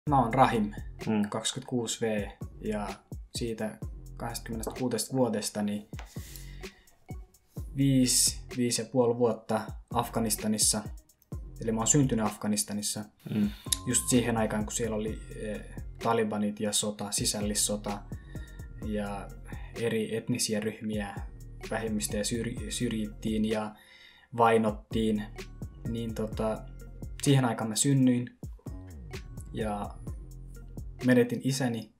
Mä oon Rahim, 26V, ja siitä 26 vuodesta niin 5,5 vuotta Afganistanissa. Eli mä oon syntynyt Afganistanissa just siihen aikaan, kun siellä oli talibanit ja sota, sisällissota ja eri etnisiä ryhmiä, vähemmistöjä syrjittiin ja vainottiin. Niin siihen aikaan mä synnyin ja menetin isäni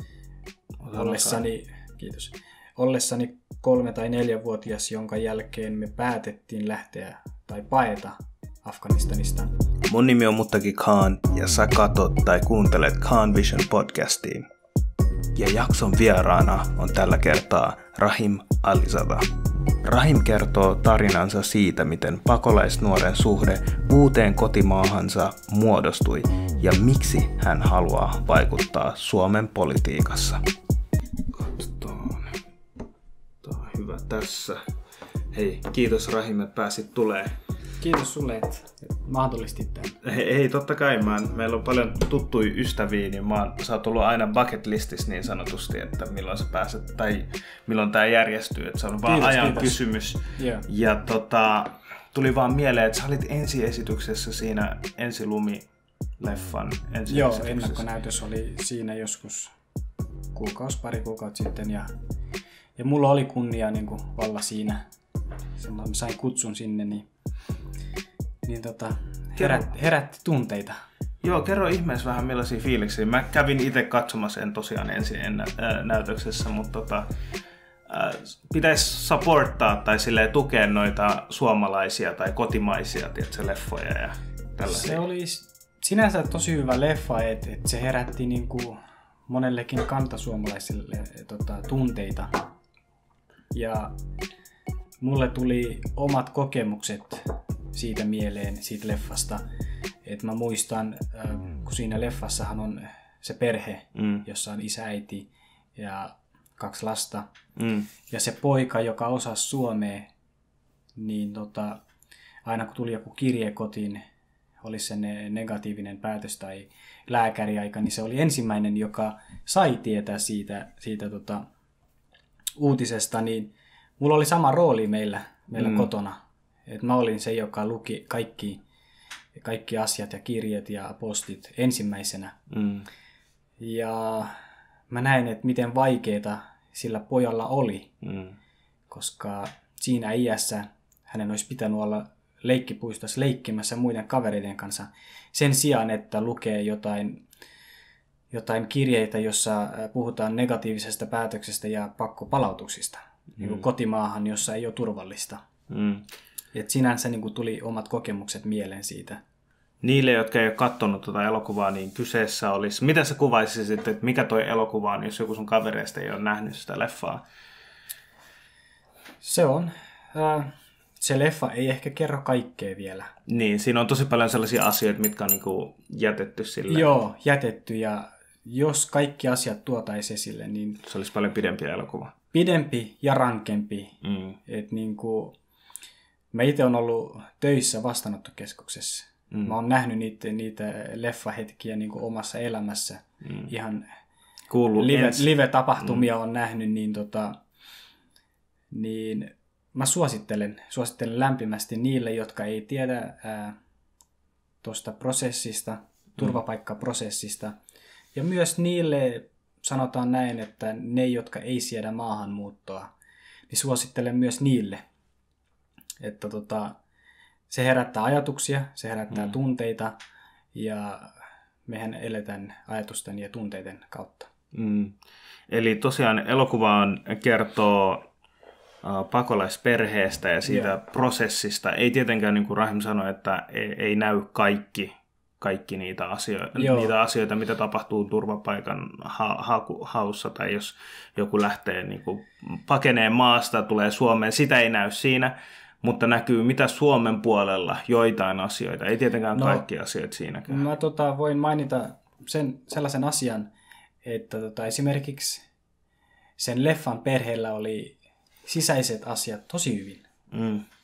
ollessani 3- tai 4-vuotias, jonka jälkeen me päätettiin lähteä tai paeta Afganistanista. Mun nimi on Muttaki Khan ja sä katot tai kuuntelet Khan Vision podcastiin. Ja jakson vieraana on tällä kertaa Rahim Alizada. Rahim kertoo tarinansa siitä, miten pakolaisnuoren suhde uuteen kotimaahansa muodostui ja miksi hän haluaa vaikuttaa Suomen politiikassa. Katsotaan. Tämä on hyvä tässä. Hei, kiitos Rahim, että pääsit tulemaan. Kiitos sulle, että mahdollistit tämän. Ei, totta kai. Meillä on paljon tuttuja ystäviä, niin sä oot ollut aina bucket listissä niin sanotusti, että milloin sä pääset tai milloin tää järjestyy. Että se on vaan ajan kysymys. Yeah. Ja tuli vaan mieleen, että sä olit ensiesityksessä siinä Ensilumi-leffan ensiesityksessä. Joo, ennakkonäytös oli siinä joskus pari kuukautta sitten. Ja mulla oli kunnia niin kuin olla siinä. Mä sain kutsun sinne, niin herätti tunteita. Joo, kerro ihmeessä vähän millaisia fiiliksiä. Mä kävin itse katsomassa, en tosiaan näytöksessä, mutta pitäisi supporttaa tai silleen tukea noita suomalaisia tai kotimaisia leffoja ja tällaisia. Se oli sinänsä tosi hyvä leffa, että se herätti niinku monellekin kantasuomalaisille tunteita. Ja mulle tuli omat kokemukset siitä mieleen, siitä leffasta. Et mä muistan, kun siinä leffassahan on se perhe, jossa on isä, äiti ja 2 lasta. Ja se poika, joka osasi suomea, niin aina kun tuli joku kirje kotiin, oli se negatiivinen päätös tai lääkäriaika, niin se oli ensimmäinen, joka sai tietää siitä uutisesta. Niin mulla oli sama rooli meillä kotona. Et mä olin se, joka luki kaikki asiat ja kirjeet ja postit ensimmäisenä. Ja mä näin, että miten vaikeeta sillä pojalla oli, koska siinä iässä hänen olisi pitänyt olla leikkipuistossa leikkimässä muiden kavereiden kanssa sen sijaan, että lukee jotain kirjeitä, jossa puhutaan negatiivisesta päätöksestä ja pakkopalautuksista niin kuin kotimaahan, jossa ei ole turvallista. Et sinänsä niin kuin tuli omat kokemukset mieleen siitä. Niille, jotka ei ole katsonut tuota elokuvaa, niin kyseessä olisi... Miten sä kuvaisisit, että mikä toi elokuva on, jos joku sun kavereista ei ole nähnyt sitä leffaa? Se on. Se leffa ei ehkä kerro kaikkea vielä. Niin, siinä on tosi paljon sellaisia asioita, mitkä on niinku jätetty sille. Joo, jätetty. Ja jos kaikki asiat tuotaisiin esille, niin... Se olisi paljon pidempi elokuva. Pidempi ja rankempi. Että niinku... Mä itse olen ollut töissä vastaanottokeskuksessa. Mä oon nähnyt niitä leffahetkiä niin kuin omassa elämässä. Ihan live-tapahtumia on nähnyt, niin mä suosittelen lämpimästi niille, jotka ei tiedä tuosta prosessista, turvapaikkaprosessista. Ja myös niille sanotaan näin, että ne, jotka ei siedä maahanmuuttoa, niin suosittelen myös niille. Että se herättää ajatuksia, se herättää tunteita ja mehän eletään ajatusten ja tunteiden kautta. Eli tosiaan elokuva kertoo pakolaisperheestä ja siitä prosessista. Ei tietenkään, niin kuin Rahim sanoi, että ei näy kaikki niitä asioita, mitä tapahtuu turvapaikan haussa tai jos joku lähtee niin kuin pakenee maasta, tulee Suomeen, sitä ei näy siinä. Mutta näkyy mitä Suomen puolella joitain asioita. Ei tietenkään kaikki asiat siinäkään. Mä voin mainita sellaisen asian, että esimerkiksi sen leffan perheellä oli sisäiset asiat tosi hyvin.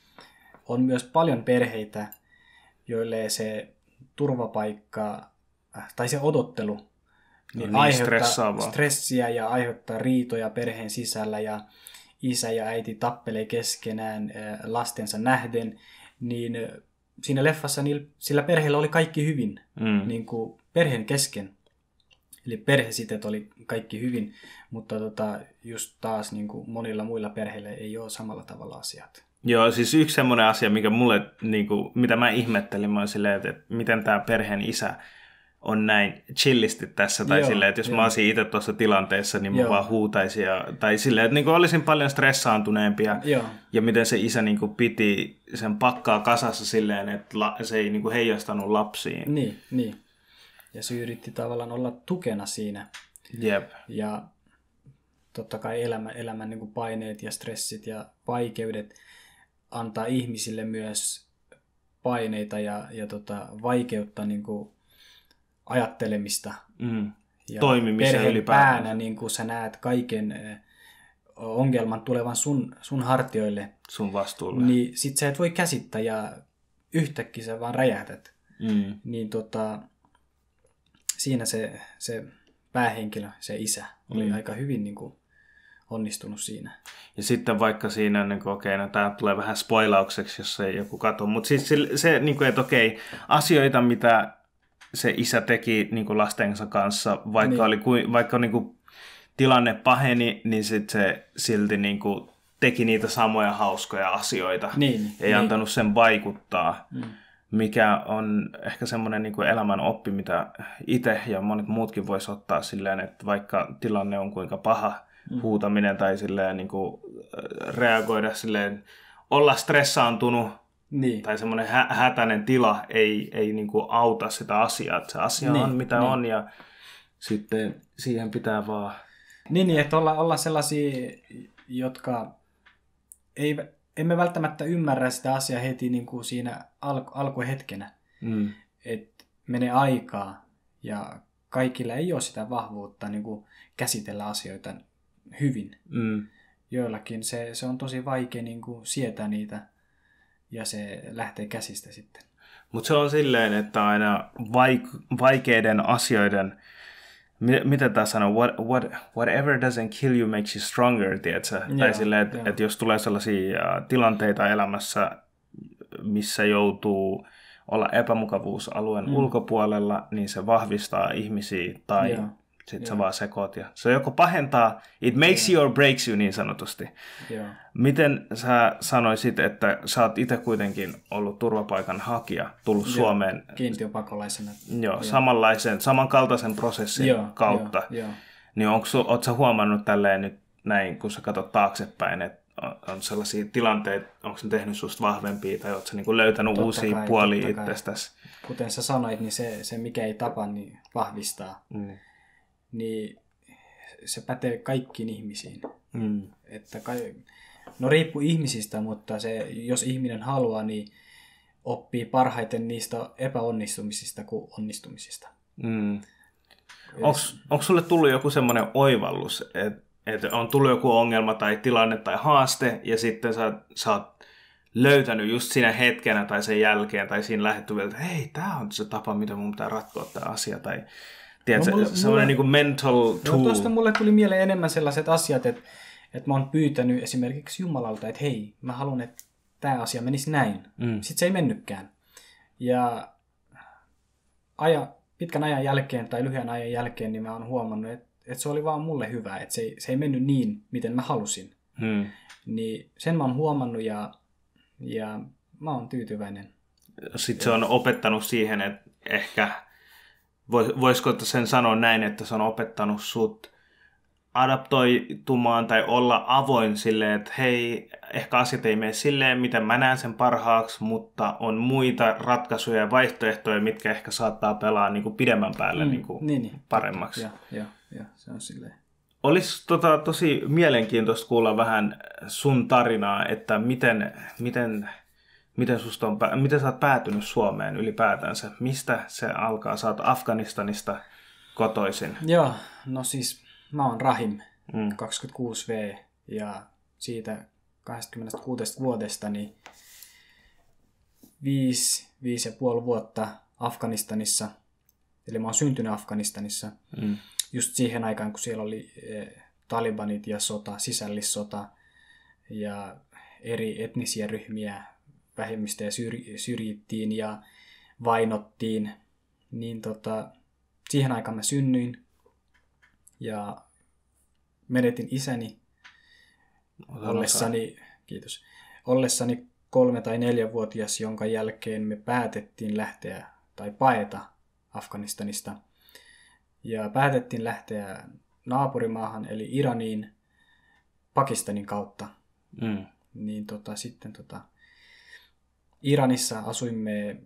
On myös paljon perheitä, joille se turvapaikka tai se odottelu niin aiheuttaa stressiä ja aiheuttaa riitoja perheen sisällä ja isä ja äiti tappelee keskenään lastensa nähden, niin siinä leffassa sillä perheellä oli kaikki hyvin, niin kuin perheen kesken. Eli perhesitet oli kaikki hyvin, mutta just taas niin kuin monilla muilla perheillä ei ole samalla tavalla asiat. Joo, siis yksi semmoinen asia, mikä mulle, niin kuin, mitä mä ihmettelin, mä silleen, että miten tämä perheen isä on näin chillisti tässä, tai silleen, että jos mä olisin itse tuossa tilanteessa, niin mä vaan huutaisin, tai silleen, että niin kuin olisin paljon stressaantuneempia, ja miten se isä niin kuin piti sen pakkaa kasassa silleen, että se ei niin kuin heijastanut lapsiin. Niin. Ja se yritti tavallaan olla tukena siinä. Jep. Ja totta kai elämän niin kuin paineet ja stressit ja vaikeudet antaa ihmisille myös paineita ja vaikeutta niin kuin ajattelemista. Ja toimimisen ylipäätään. Päänä niin kuin sä näet kaiken ongelman tulevan sun hartioille. Sun vastuulle. Niin sit sä et voi käsittää ja yhtäkkiä sä vaan räjähdät. Niin siinä se päähenkilö, se isä, oli aika hyvin niin kuin onnistunut siinä. Ja sitten vaikka siinä, niin kuin, okei, no tämä tulee vähän spoilaukseksi, jos ei joku katso, mutta siis se niin kuin, että okei, asioita, mitä se isä teki niin kuin lastensa kanssa, vaikka niin kuin, tilanne paheni, niin sit se silti niin kuin, teki niitä samoja hauskoja asioita. Ei antanut sen vaikuttaa. Mikä on ehkä semmoinen niin kuin elämän oppi, mitä itse ja monet muutkin vois ottaa silleen, että vaikka tilanne on kuinka paha, huutaminen tai silleen niin kuin reagoida silleen, olla stressaantunut tai semmoinen hätäinen tila ei niin kuin auta sitä asiaa. Että se asia on mitä on ja sitten siihen pitää vaan... Niin, että olla sellaisia, jotka emme välttämättä ymmärrä sitä asiaa heti niin kuin siinä alkuhetkenä. Että menee aikaa ja kaikilla ei ole sitä vahvuutta niin kuin käsitellä asioita hyvin. Joillakin se on tosi vaikea niin kuin sietää niitä ja se lähtee käsistä sitten. Mutta se on silleen, että aina vaikeiden asioiden, mitä tämä sanoo, whatever doesn't kill you makes you stronger, tiedätkö? Tai silleen, että jos tulee sellaisia tilanteita elämässä, missä joutuu olla epämukavuusalueen ulkopuolella, niin se vahvistaa ihmisiä tai sitten sä vaan sekoot. Ja se joko pahentaa, it makes you or breaks you niin sanotusti. Miten sä sanoisit, että sä oot itse kuitenkin ollut turvapaikanhakija, tullut Suomeen kiintiöpakolaisena. Samankaltaisen prosessin kautta. Niin oot sä huomannut tälleen nyt näin, kun sä katsot taaksepäin, että on sellaisia tilanteita, onko se tehnyt susta vahvempia tai oot sä niinku löytänyt uusia puolia itsestäsi? Kuten sä sanoit, niin se mikä ei tapa, niin vahvistaa. Niin se pätee kaikkiin ihmisiin. Että riippuu ihmisistä, mutta jos ihminen haluaa, niin oppii parhaiten niistä epäonnistumisista kuin onnistumisista. Onko sulle tullut joku semmoinen oivallus, että on tullut joku ongelma tai tilanne tai haaste, ja sitten sä oot löytänyt just siinä hetkenä tai sen jälkeen tai siinä lähdetty vielä, että hei, tää on se tapa, miten mun pitää ratkoa tämä asia, tai tiedätkö, semmoinen niin kuin mental tool. Tuosta mulle tuli mieleen enemmän sellaiset asiat, että mä oon pyytänyt esimerkiksi Jumalalta, että hei, mä haluan, että tämä asia menisi näin. Sitten se ei mennytkään. Ja pitkän ajan jälkeen tai lyhyen ajan jälkeen, niin mä oon huomannut, että se oli vaan mulle hyvä, että se ei mennyt niin, miten mä halusin. Niin sen mä oon huomannut ja mä oon tyytyväinen. Sitten se on opettanut siihen, että ehkä, voisiko sen sanoa näin, että se on opettanut sut adaptoitumaan tai olla avoin silleen, että hei, ehkä asiat ei mene silleen, miten mä näen sen parhaaksi, mutta on muita ratkaisuja ja vaihtoehtoja, mitkä ehkä saattaa pelaa niin kuin pidemmän päälle niin kuin paremmaksi. Joo, se on silleen. Olisi tosi mielenkiintoista kuulla vähän sun tarinaa, että miten sä oot päätynyt Suomeen ylipäätänsä? Mistä se alkaa? Sä oot Afganistanista kotoisin. Joo, no siis mä oon Rahim, 26V, ja siitä 26 vuodesta niin 5,5 vuotta Afganistanissa Eli mä oon syntynyt Afganistanissa just siihen aikaan, kun siellä oli talibanit ja sota, sisällissota ja eri etnisiä ryhmiä, vähemmistöjä syrjittiin ja vainottiin. Niin siihen aikaan mä synnyin ja menetin isäni ollessani 3- tai 4-vuotias, jonka jälkeen me päätettiin lähteä tai paeta Afganistanista. Ja päätettiin lähteä naapurimaahan, eli Iraniin, Pakistanin kautta. Niin sitten Iranissa asuimme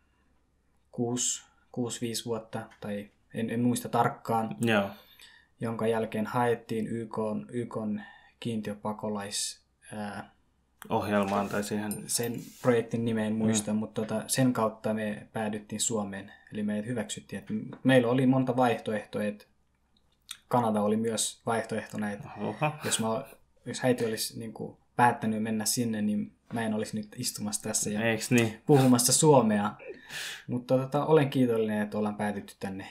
6-5 vuotta, tai en muista tarkkaan, jonka jälkeen haettiin YK:n kiintiöpakolais ohjelmaan tai siihen. Sen projektin nimeä en muista, mutta sen kautta me päädyttiin Suomeen. Eli meidät hyväksyttiin. Että meillä oli monta vaihtoehtoa, että Kanada oli myös vaihtoehtona, että jos äiti olisi niin kuin päättänyt mennä sinne, niin mä en olisi nyt istumassa tässä ja puhumassa suomea. Mutta olen kiitollinen, että ollaan päätytty tänne.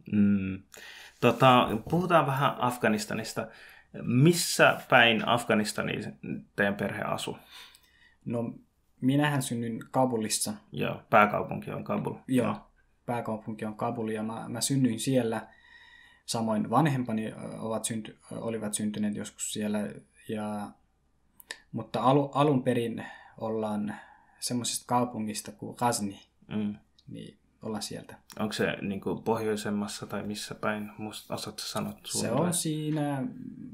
Puhutaan vähän Afganistanista. Missä päin Afganistaniin teidän perhe asuu? No, minähän synnyin Kabulissa. Joo, pääkaupunki on Kabul. Joo, pääkaupunki on Kabul ja mä synnyin siellä. Samoin vanhempani olivat syntyneet joskus siellä. Mutta alun perin ollaan semmoisesta kaupungista kuin Ghazni. Niin ollaan sieltä. Onko se niin kuin pohjoisemmassa tai missä päin? Osaatko sanoa suunnilleen? Se on siinä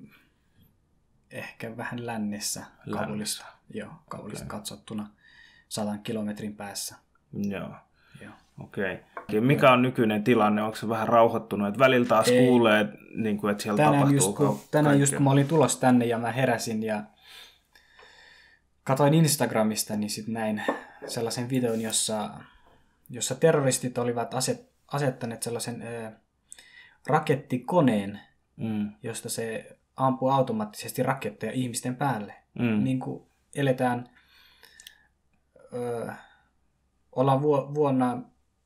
ehkä vähän lännessä. Kabulista. Joo, Kabulista katsottuna 100 kilometrin päässä. Joo. Okei. Mikä on nykyinen tilanne? Onko se vähän rauhoittunut? Että välillä taas kuulee, että siellä tapahtuu tänään just kun mä olin tulossa tänne ja mä heräsin ja katoin Instagramista, niin sitten näin sellaisen videon, jossa terroristit olivat asettaneet sellaisen rakettikoneen, josta se ampuu automaattisesti raketteja ihmisten päälle. Niin kuin eletään, ollaan vuonna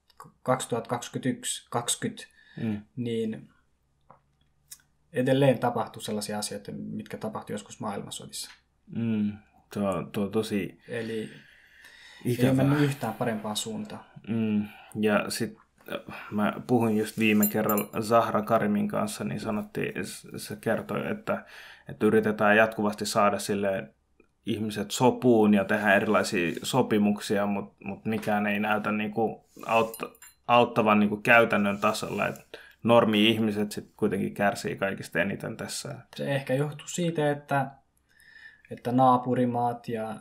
2021-2020, niin edelleen tapahtuu sellaisia asioita, mitkä tapahtui joskus maailmansodissa. Tuo tosi eli ikävää. Ei mennyt yhtään parempaan suuntaan. Ja sitten mä puhuin just viime kerralla Zahra Karimin kanssa, niin se kertoi, että yritetään jatkuvasti saada silleen ihmiset sopuun ja tehdä erilaisia sopimuksia, mutta mikään ei näytä niinku auttavan niinku käytännön tasolla. Et normi-ihmiset sitten kuitenkin kärsii kaikista eniten tässä. Se ehkä johtuu siitä, että naapurimaat ja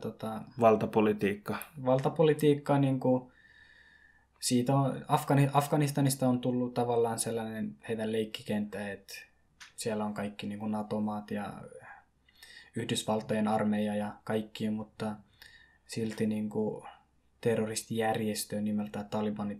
valtapolitiikka niin kuin siitä on, Afganistanista on tullut tavallaan sellainen heidän leikkikenttä, että siellä on kaikki niin kuin NATO-maat ja Yhdysvaltojen armeija ja kaikki, mutta silti niin kuin terroristijärjestö nimeltä Talibanit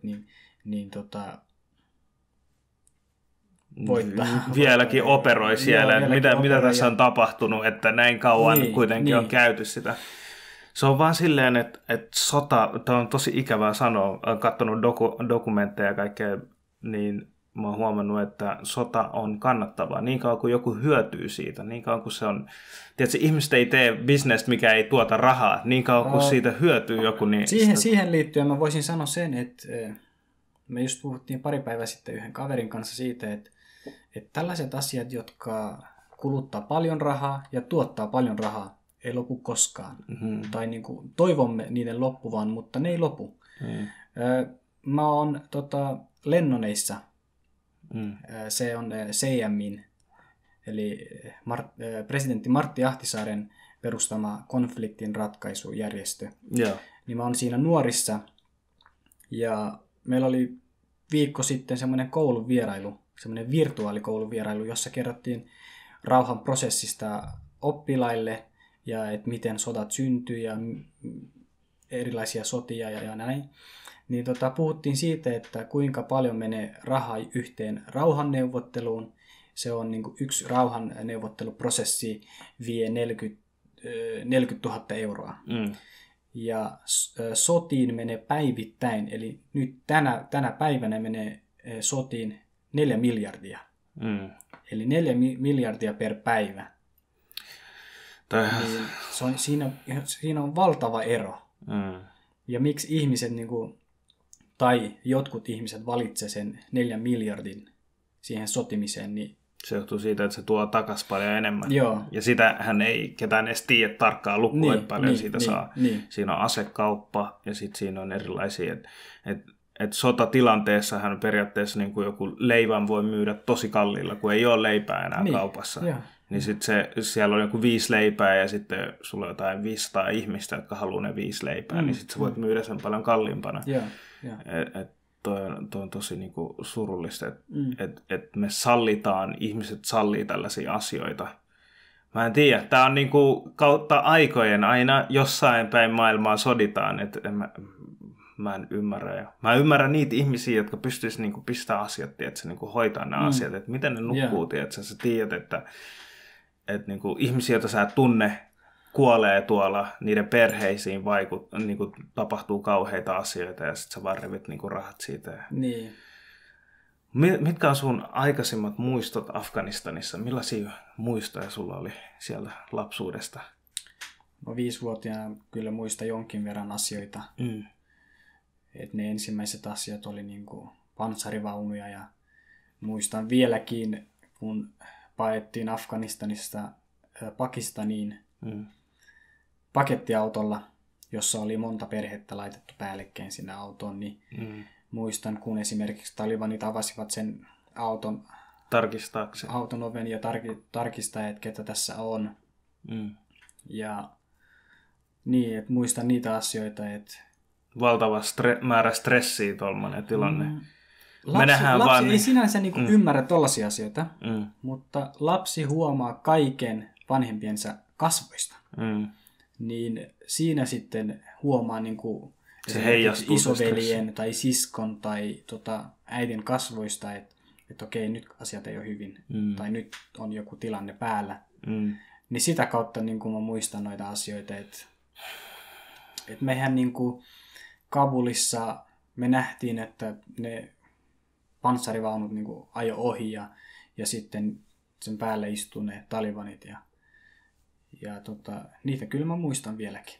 voittaa. Vieläkin operoi siellä. Mitä tässä on tapahtunut, että näin kauan kuitenkin on käyty sitä. Se on vaan silleen, että sota, tämä on tosi ikävää sanoa, olen katsonut dokumentteja ja kaikkea, niin mä oon huomannut, että sota on kannattavaa. Niin kauan kuin joku hyötyy siitä, niin kauan kuin se on, tiedätkö, ihmiset ei tee bisnestä, mikä ei tuota rahaa, niin kauan kuin siitä hyötyy joku. Niin siihen liittyen mä voisin sanoa sen, että me just puhuttiin pari päivää sitten yhden kaverin kanssa siitä, että tällaiset asiat, jotka kuluttaa paljon rahaa ja tuottaa paljon rahaa, ei lopu koskaan. Tai niin kuin toivomme niiden loppuvan, mutta ne ei lopu. Mä oon Lennoneissa. Se on CMin, eli presidentti Martti Ahtisaaren perustama konfliktin ratkaisujärjestö. Niin mä oon siinä Nuorissa. Ja meillä oli viikko sitten semmoinen kouluvierailu, semmoinen virtuaalikouluvierailu, jossa kerrottiin rauhan prosessista oppilaille ja että miten sodat syntyy ja erilaisia sotia ja näin. Niin puhuttiin siitä, että kuinka paljon menee rahaa yhteen rauhanneuvotteluun. Se on niin kuin yksi rauhanneuvotteluprosessi vie 40 000 euroa. Ja sotiin menee päivittäin, eli nyt tänä päivänä menee sotiin 4 miljardia. Eli 4 miljardia per päivä. Niin siinä on valtava ero. Ja miksi ihmiset, niin kuin, tai jotkut ihmiset valitsee sen 4 miljardin siihen sotimiseen, niin se johtuu siitä, että se tuo takas paljon enemmän. Joo. Ja sitähän ei ketään edes tiedä tarkkaan lukua, että paljon siitä saa. Siinä on asekauppa ja sitten siinä on erilaisia. Et sotatilanteessahan periaatteessa niin kuin joku leivän voi myydä tosi kalliilla, kun ei ole leipää enää kaupassa. Niin sitten siellä on joku 5 leipää ja sitten sulla on jotain 500 ihmistä, jotka haluaa ne 5 leipää, niin sitten sä voit myydä sen paljon kalliimpana. Toi on tosi niinku surullista, että me sallitaan, ihmiset sallii tällaisia asioita. Mä en tiedä, tää on niinku kautta aikojen aina jossain päin maailmaa soditaan, että mä en ymmärrä. Mä ymmärrän niitä ihmisiä, jotka pystyisi niinku pistämään asiat, tiedätkö, niinku hoitaa nämä asiat, että miten ne nukkuu, tiedätkö, sä tiedät, että niinku ihmisiä, joita sä et tunne, kuolee tuolla, niiden perheisiin niinku tapahtuu kauheita asioita ja sitten sä vaan revit niinku rahat siitä. Niin. Mitkä on sun aikaisimmat muistot Afganistanissa? Millaisia muistoja sulla oli siellä lapsuudesta? Mä 5-vuotiaana kyllä muistan jonkin verran asioita. Et ne ensimmäiset asiat oli niinku panssarivaunuja ja muistan vieläkin, kun paettiin Afganistanista Pakistaniin pakettiautolla, jossa oli monta perhettä laitettu päällekkäin sinne autoon, niin muistan, kun esimerkiksi talibanit avasivat sen auton oven ja tarkistaa, että ketä tässä on. Ja niin, että muistan niitä asioita, että valtava määrä stressiä tuollainen tilanne. Lapsi ei sinänsä niinku ymmärrä tollaisia asioita, mutta lapsi huomaa kaiken vanhempiensa kasvoista. Niin siinä sitten huomaa niinku isoveljen tai siskon tai äidin kasvoista, että okei, nyt asiat ei ole hyvin tai nyt on joku tilanne päällä. Niin sitä kautta niinku mä muistan noita asioita, että mehän niinku Kabulissa me nähtiin, että ne panssarivaunut niinku ajo ohi ja sitten sen päälle istuu ne talibanit ja niitä kyllä mä muistan vieläkin.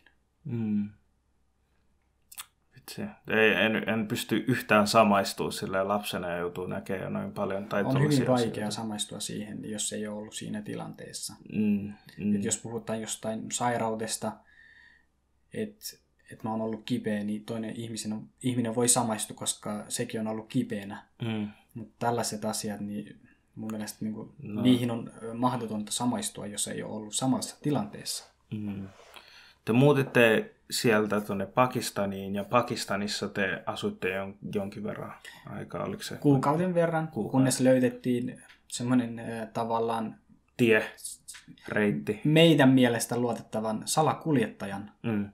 Vitsi. En pysty yhtään samaistumaan silleen lapsena ja joutuu näkemään noin paljon. On hyvin vaikea samaistua siihen, jos ei ole ollut siinä tilanteessa. Et jos puhutaan jostain sairaudesta, että mä oon ollut kipeä, niin toinen ihminen voi samaistua, koska sekin on ollut kipeänä. Mutta tällaiset asiat, niin mun mielestä niihin on mahdotonta samaistua, jos ei ole ollut samassa tilanteessa. Te muutitte sieltä tuonne Pakistaniin ja Pakistanissa te asuitte jonkin verran aikaa, oliko se? Kuukauden verran, kunnes löydettiin semmoinen tavallaan reitti. Meidän mielestä luotettavan salakuljettajan.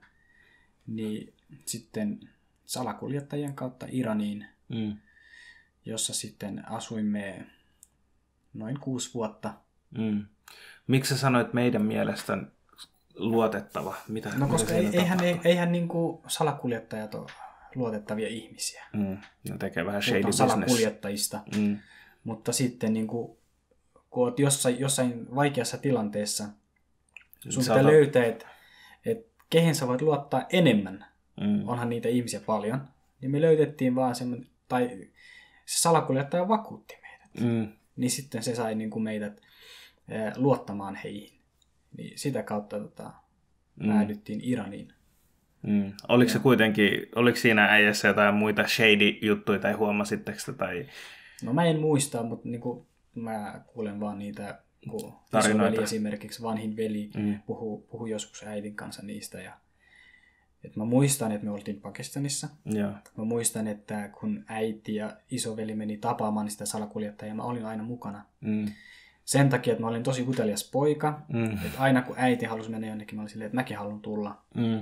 Niin sitten salakuljettajien kautta Iraniin, jossa sitten asuimme noin 6 vuotta. Miksi sä sanoit meidän mielestä luotettava? Koska eihän niinku salakuljettajat ole luotettavia ihmisiä. Ne tekee vähän shady business. Salakuljettajista. Mutta sitten niinku, kun olet jossain vaikeassa tilanteessa, sun pitää löytää, että kehen sä voit luottaa enemmän. Onhan niitä ihmisiä paljon. Niin me löydettiin vaan semmoinen, tai se salakuljettaja vakuutti meidät. Niin sitten se sai niinku meidät luottamaan heihin. Niin sitä kautta päädyttiin Iraniin. Oliko se kuitenkin, oliko siinä äijässä jotain muita shady juttuja tai huomasitteko tai? No mä en muista, mutta niinku, mä kuulen vaan niitä, kun isoveli esimerkiksi vanhin veli puhui joskus äidin kanssa niistä. Ja, et mä muistan, että me oltiin Pakistanissa. Mä muistan, että kun äiti ja isoveli meni tapaamaan sitä salakuljettajaa, mä olin aina mukana. Sen takia, että mä olin tosi utelias poika. Että aina kun äiti halusi mennä jonnekin, mä olin silleen, että mäkin haluan tulla.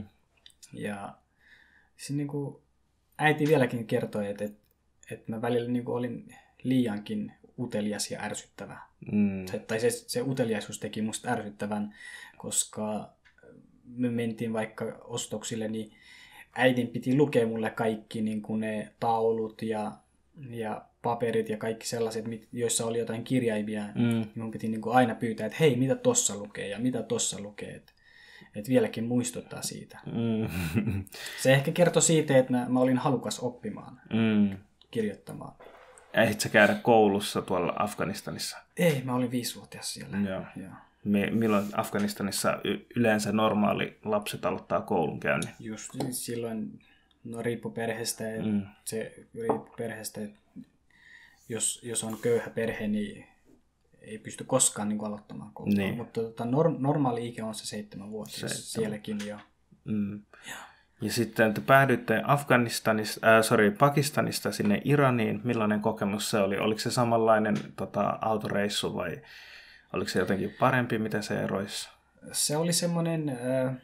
Ja siis niin kuin äiti vieläkin kertoi, että mä välillä niin kuin olin liiankin utelias ja ärsyttävä. Tai se uteliaisuus teki musta ärsyttävän, koska me mentiin vaikka ostoksille, niin äidin piti lukea mulle kaikki niin kuin ne taulut ja paperit ja kaikki sellaiset, joissa oli jotain kirjaimia, niin mun piti niin kuin aina pyytää, että hei, mitä tossa lukee ja mitä tossa lukee. Että vieläkin muistuttaa siitä. Se ehkä kertoi siitä, että mä olin halukas oppimaan, kirjoittamaan. Ehdit sä käydä koulussa tuolla Afganistanissa? Ei, mä olin 5-vuotias siellä. Joo. Milloin Afganistanissa yleensä normaali lapset aloittaa koulunkäynnin? Just silloin, riippuu perheestä. Se riippuu perheestä, että jos on köyhä perhe, niin ei pysty koskaan niin kuin aloittamaan koulua. Niin. Mutta normaali ikä on se 7 vuotta sielläkin jo. Ja sitten te päädyitte Pakistanista sinne Iraniin. Millainen kokemus se oli? Oliko se samanlainen autoreissu vai oliko se jotenkin parempi? Miten se eroisi? Se oli semmoinen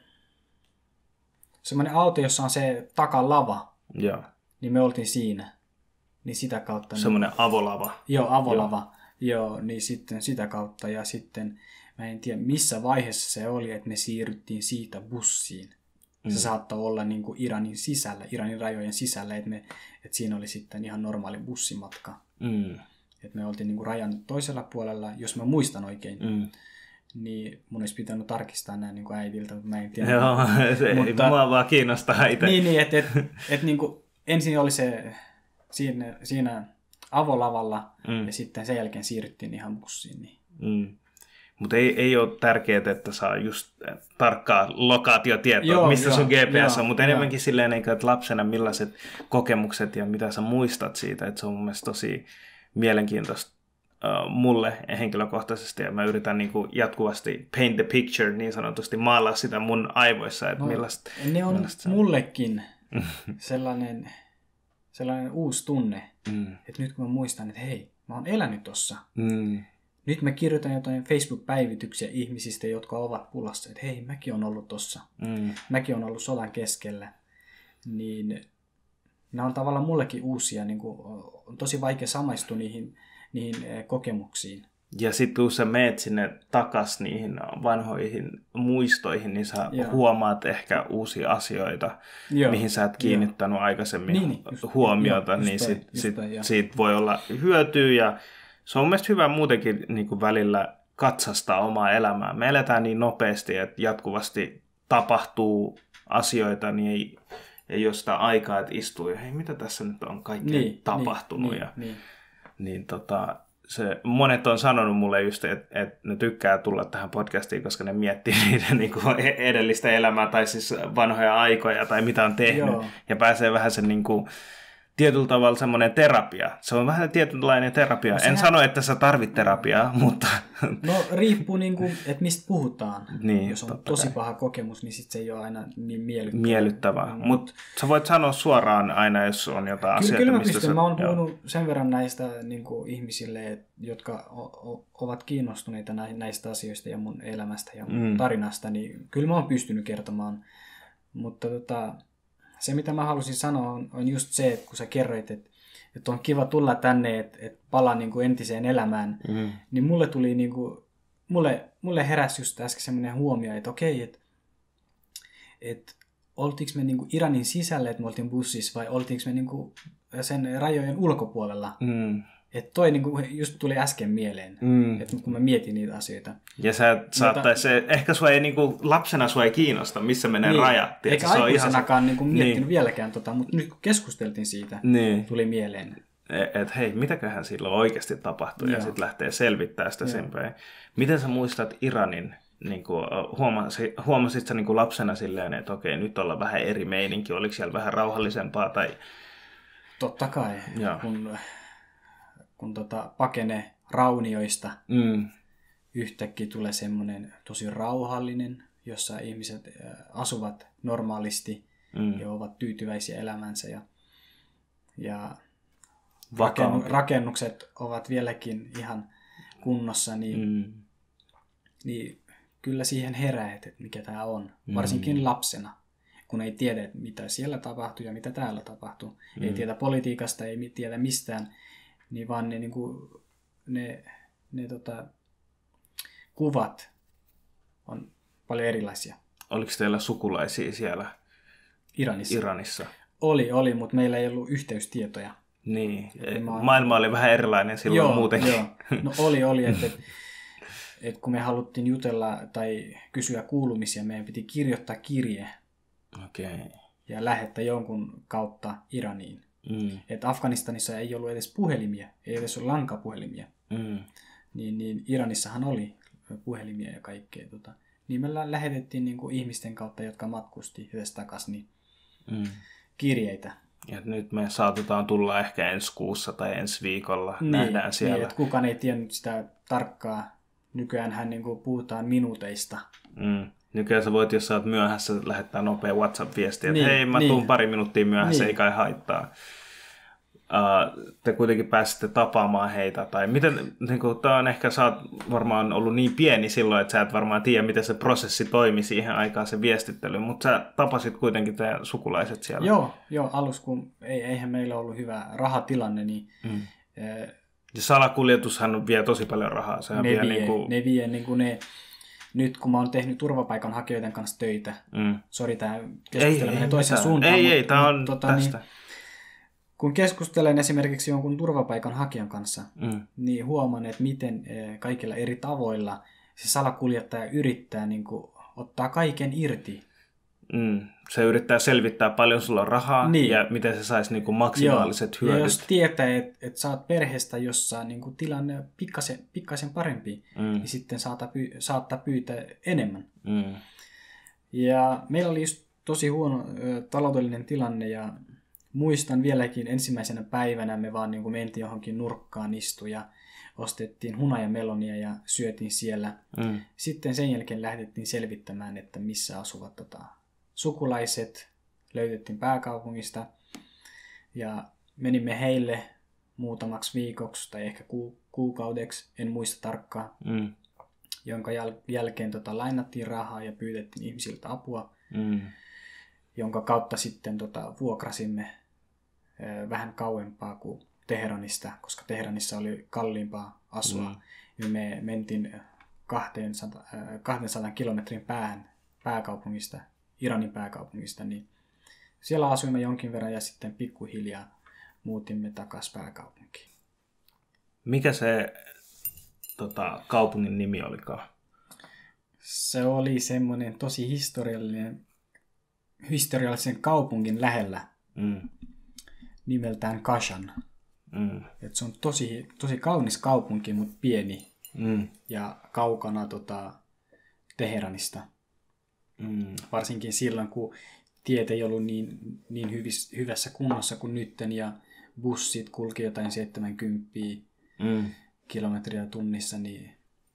auto, jossa on se takalava. Joo. Niin me oltiin siinä. Niin sitä kautta. Semmoinen avolava. Joo, avolava. Joo, niin sitten sitä kautta. Ja sitten mä en tiedä missä vaiheessa se oli, että me siirryttiin siitä bussiin. Se saattoi olla niin kuin Iranin rajojen sisällä, että siinä oli sitten ihan normaali bussimatka. Että me oltiin niin kuin rajan toisella puolella, jos mä muistan oikein. Niin mun olisi pitänyt tarkistaa nämä niin kuin äidiltä, mutta mä en tiedä. Joo, mua vaan kiinnostaa itse. Niin, että niin kuin, ensin oli se siinä avolavalla ja sitten sen jälkeen siirryttiin ihan bussiin. Niin. Mutta ei ole tärkeää, että saa just tarkkaa lokaatiotietoa, missä sun GPS on, mutta enemmänkin silleen, että lapsena millaiset kokemukset ja mitä sä muistat siitä, että se on mun mielestä tosi mielenkiintoista mulle henkilökohtaisesti, ja mä yritän niin kuin jatkuvasti paint the picture, niin sanotusti maalaa sitä mun aivoissa, että millaista. Ne on mullekin sellainen uusi tunne, että nyt kun mä muistan, että hei, mä oon elänyt tossa. Nyt mä kirjoitan jotain Facebook-päivityksiä ihmisistä, jotka ovat pulassa, että hei, mäkin on ollut tossa. Mäkin on ollut sodan keskellä. Niin nämä on tavallaan mullekin uusia, niin kuin, on tosi vaikea samaistua niihin kokemuksiin. Ja sitten kun sä meet sinne takas niihin vanhoihin muistoihin, niin sä huomaat ehkä uusia asioita, mihin sä et kiinnittänyt aikaisemmin huomiota, niin siitä voi olla hyötyä. Ja se on mielestäni hyvä muutenkin niin kuin välillä katsastaa omaa elämää. Me eletään niin nopeasti, että jatkuvasti tapahtuu asioita, niin ei ole sitä aikaa, että istuu ja hei, mitä tässä nyt on kaikkea tapahtunut. Monet on sanonut mulle just, että ne tykkää tulla tähän podcastiin, koska ne miettii niiden niin kuin edellistä elämää tai siis vanhoja aikoja tai mitä on tehnyt. Ja pääsee vähän sen niin kuin tietyllä tavalla semmoinen terapia. Se on vähän tietynlainen terapia. En sano, että sä tarvit terapiaa, mutta no riippuu, niin kuin, että mistä puhutaan. Niin, jos on tosi paha kokemus, niin sit se ei ole aina niin miellyttävää. Mutta sä voit sanoa suoraan aina, jos on jotain asioita. Kyllä mä pystyn. Mä oon puhunut sen verran näistä niin kuin ihmisille, jotka ovat kiinnostuneita näistä asioista ja mun elämästä ja mun tarinasta, niin kyllä mä oon pystynyt kertomaan. Mutta se, mitä mä halusin sanoa, on just se, että kun sä kerroit, että on kiva tulla tänne, että palaa niin kuin entiseen elämään, niin mulle tuli niin kuin, mulle heräsi just äsken semmoinen huomio, että okei, että oltiinko me niin kuin Iranin sisällä, että me oltiin bussissa, vai oltiinko me niin kuin sen rajojen ulkopuolella. Että toi niin kuin just tuli äsken mieleen, että kun mä mietin niitä asioita. Ja ehkä sua ei, niin kuin, lapsena sua ei kiinnosta, missä menee rajat. Eikä aikuisenakaan niin kuin miettinyt vieläkään, mutta nyt kun keskusteltiin siitä, tuli mieleen. Että hei, mitäköhän silloin oikeasti tapahtui, ja sitten lähtee selvittämään sitä sen päin. Miten sä muistat Iranin? Niin kuin, huomasit sä niin kuin lapsena silleen, että okei, nyt ollaan vähän eri meininki, oliko siellä vähän rauhallisempaa? Tai... Totta kai, kun pakenee raunioista, yhtäkkiä tulee semmoinen tosi rauhallinen, jossa ihmiset asuvat normaalisti ja ovat tyytyväisiä elämänsä. Ja rakennukset ovat vieläkin ihan kunnossa, niin kyllä siihen herää, että mikä tämä on. Varsinkin lapsena, kun ei tiedä, mitä siellä tapahtuu ja mitä täällä tapahtuu. Ei tiedä politiikasta, ei tiedä mistään. Niin vaan ne kuvat on paljon erilaisia. Oliko teillä sukulaisia siellä Iranissa? Iranissa? Oli, mutta meillä ei ollut yhteystietoja. Niin, maailma oli vähän erilainen silloin muutenkin. Joo. No oli, että kun me haluttiin jutella tai kysyä kuulumisia, meidän piti kirjoittaa kirje ja lähettää jonkun kautta Iraniin. Että Afganistanissa ei ollut edes puhelimia, ei edes ollut lankapuhelimia. Niin Iranissahan oli puhelimia ja kaikkea. Niin me lähetettiin niinku ihmisten kautta, jotka matkusti edestakaisin kirjeitä. Ja nyt me saatetaan tulla ehkä ensi kuussa tai ensi viikolla. Nähdään siellä. Niin, että kukaan ei tiennyt sitä tarkkaa. Nykyäänhän niinku puhutaan minuuteista. Nykyään sä voit, jos sä oot myöhässä, lähettää nopea WhatsApp-viesti, että hei, mä tuun pari minuuttia myöhässä, ei kai haittaa. Te kuitenkin pääsitte tapaamaan heitä. Tai miten, niin kuin, tää on ehkä, sä oot varmaan ollut niin pieni silloin, että sä et varmaan tiedä, miten se prosessi toimi siihen aikaan, se viestittely, mutta sä tapasit kuitenkin teidän sukulaiset siellä. Joo, alus kun eihän meillä ollut hyvä rahatilanne, niin... Ja salakuljetushan vie tosi paljon rahaa. Ne vie niin kuin ne... Nyt kun mä oon tehnyt turvapaikanhakijoiden kanssa töitä, sori tää keskusteleminen toiseen suuntaan. Ei, tää on tästä. Niin, kun keskustelen esimerkiksi jonkun turvapaikanhakijan kanssa, niin huomaan, että miten kaikilla eri tavoilla se salakuljettaja yrittää niin kuin, ottaa kaiken irti. Se yrittää selvittää paljon sulla on rahaa ja miten se saisi niin kuin maksimaaliset hyödyt. Ja jos tietää, että sä oot perheestä, jossa niin kuin tilanne on pikkasen parempi, niin sitten saattaa pyytää enemmän. Ja meillä oli just tosi huono taloudellinen tilanne ja muistan vieläkin ensimmäisenä päivänä me vaan niin kuin mentiin johonkin nurkkaan istuun ja ostettiin hunajamelonia ja syötiin siellä. Sitten sen jälkeen lähdettiin selvittämään, että missä asuvat sukulaiset. Löydettiin pääkaupungista ja menimme heille muutamaksi viikoksi tai ehkä kuukaudeksi, en muista tarkkaan, jonka jälkeen lainattiin rahaa ja pyydettiin ihmisiltä apua, jonka kautta sitten vuokrasimme vähän kauempaa kuin Teheranista, koska Teheranissa oli kalliimpaa asua. Me mentiin 200 kilometrin päähän pääkaupungista, Iranin pääkaupungista, niin siellä asuimme jonkin verran ja sitten pikkuhiljaa muutimme takaisin pääkaupunkiin. Mikä se kaupungin nimi olikaan? Se oli semmoinen tosi historiallisen kaupungin lähellä nimeltään Kashan. Et se on tosi kaunis kaupunki, mutta pieni ja kaukana Teheranista. Varsinkin silloin, kun tiet ei ollut niin hyvässä kunnossa kuin nytten ja bussit kulki jotain 70 kilometriä tunnissa, niin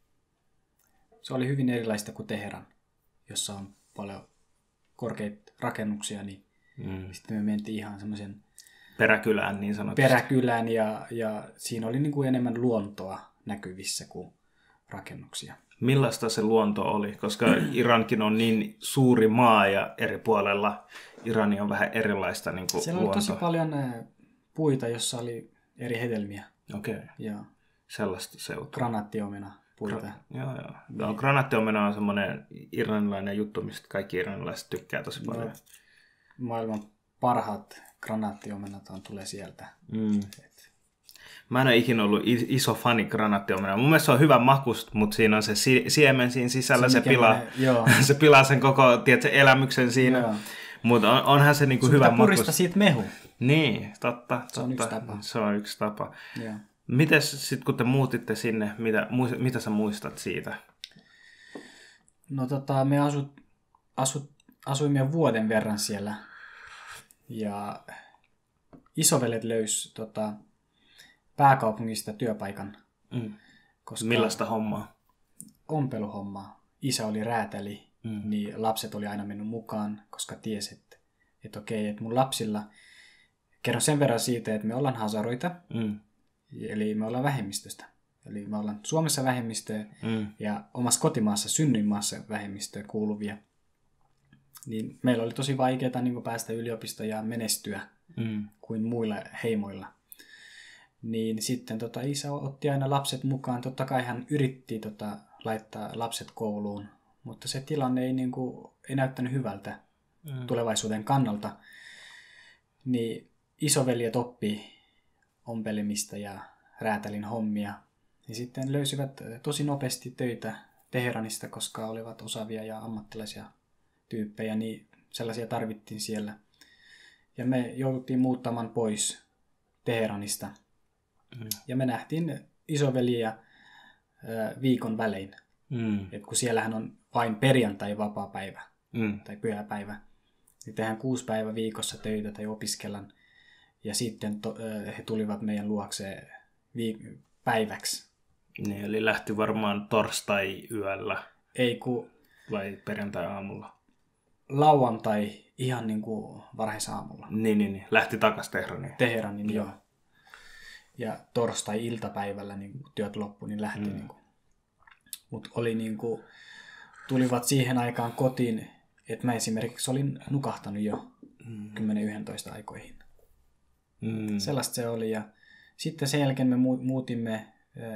se oli hyvin erilaista kuin Teheran, jossa on paljon korkeita rakennuksia, niin sitten me mentiin ihan semmoisen peräkylään niin sanotusti. Peräkylään ja siinä oli niin kuin enemmän luontoa näkyvissä kuin rakennuksia. Millaista se luonto oli? Koska Irankin on niin suuri maa ja eri puolella Irani on vähän erilaista niin kuin siellä luonto. Oli tosi paljon puita, jossa oli eri hedelmiä. Okei. Ja sellaista seutua. Granaattiomena puita. Joo. No, granaattiomena on semmoinen iranilainen juttu, mistä kaikki iranilaiset tykkää tosi paljon. Maailman parhaat granaattiomena tulee sieltä. Mä en ole ikinä ollut iso fani granaattiomena. Mun mielestä se on hyvän makusta, mutta siinä on se siemen siinä sisällä, se pilaa sen koko elämyksen siinä. Mutta onhan se niinku hyvän makusta. Purista siitä mehu. Niin, totta. Se on yksi tapa. Mites sitten kun te muutitte sinne, mitä sä muistat siitä? No me asuimme vuoden verran siellä. Ja isovelet löysi pääkaupungista työpaikan. Koska millaista hommaa? Ompeluhommaa. Isä oli räätäli, niin lapset oli aina mennyt mukaan, koska tiesi, että okei, että mun lapsilla, kerron sen verran siitä, että me ollaan hazaroita, eli me ollaan vähemmistöstä. Eli me ollaan Suomessa vähemmistöä ja omassa kotimaassa, synnyinmaassa vähemmistöä kuuluvia. Niin meillä oli tosi vaikeaa niin päästä yliopistoon ja menestyä kuin muilla heimoilla. Niin sitten isä otti aina lapset mukaan. Totta kai hän yritti laittaa lapset kouluun, mutta se tilanne ei näyttänyt hyvältä tulevaisuuden kannalta. Niin isoveljet oppi ompelemista ja räätälin hommia. Ja sitten löysivät tosi nopeasti töitä Teheranista, koska olivat osaavia ja ammattilaisia tyyppejä, niin sellaisia tarvittiin siellä. Ja me jouduttiin muuttamaan pois Teheranista. Ja me nähtiin isoveliä viikon välein. Et kun siellähän on vain perjantai vapaapäivä tai pyhäpäivä, niin tehdään 6 päivää viikossa töitä tai opiskellaan. Ja sitten he tulivat meidän luokseen päiväksi. Niin, eli lähti varmaan torstai-yöllä. Ei kun... Vai perjantai-aamulla? Lauantai ihan niin kuin varhaisaamulla. Niin. Lähti takas Teheraniin. Teheraniin, joo. Ja torstai-iltapäivällä niin kun työt loppu, niin lähti. Niin mutta oli niin kuin... Tulivat siihen aikaan kotiin, että mä esimerkiksi olin nukahtanut jo 10-11 aikoihin. Sellaista se oli. Ja sitten sen jälkeen me muutimme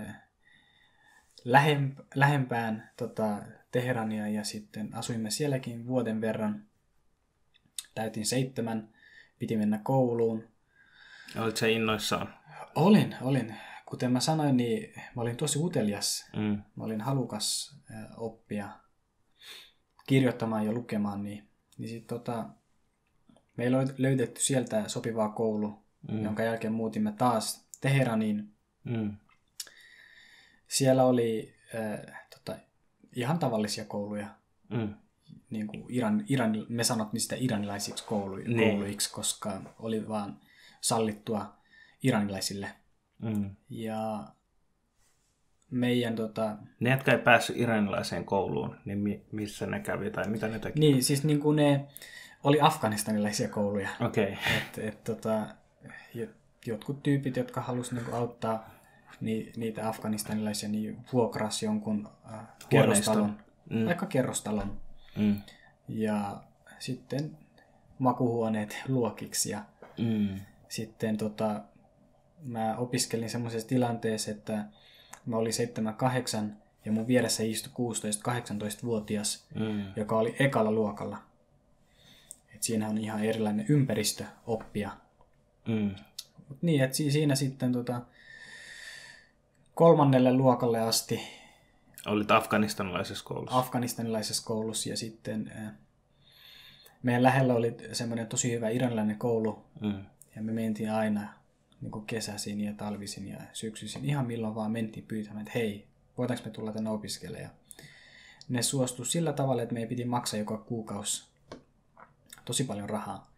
lähempään Teherania ja sitten asuimme sielläkin vuoden verran. Täytin 7, piti mennä kouluun. Olitko sä innoissaan? Olin. Kuten mä sanoin, niin mä olin tosi utelias. Mä olin halukas oppia kirjoittamaan ja lukemaan. Niin sit, meillä oli löydetty sieltä sopivaa koulu, jonka jälkeen muutimme taas Teheraniin. Siellä oli ihan tavallisia kouluja. Niin kuin me sanottiin sitä iranilaisiksi kouluiksi, koska oli vaan sallittua iranilaisille. Ja meidän... Ne, jotka ei päässyt iranilaiseen kouluun, niin missä ne kävi tai mitä ne teki? Niin, siis niin kuin ne oli afganistanilaisia kouluja. Okei. Jotkut tyypit, jotka halusivat niin auttaa niitä afganistanilaisia, niin vuokrasi jonkun kerrostalon, vaikka kerrostalon. Ja sitten makuhuoneet luokiksi. Ja sitten mä opiskelin semmoisessa tilanteessa, että mä olin 7-8 ja mun vieressä istui 16-18-vuotias, joka oli ekalla luokalla. Et siinä on ihan erilainen ympäristö oppia. Niin, että siinä sitten 3. luokalle asti. Olit afganistanilaisessa koulussa? Afganistanilaisessa koulussa ja sitten meidän lähellä oli semmoinen tosi hyvä iranilainen koulu. Ja me mentiin aina niin kuin kesäisin ja talvisin ja syksyisin. Ihan milloin vaan mentiin pyytämään, että hei, voitaanko me tulla tänne opiskelemaan. Ne suostui sillä tavalla, että meidän piti maksaa joka kuukausi tosi paljon rahaa.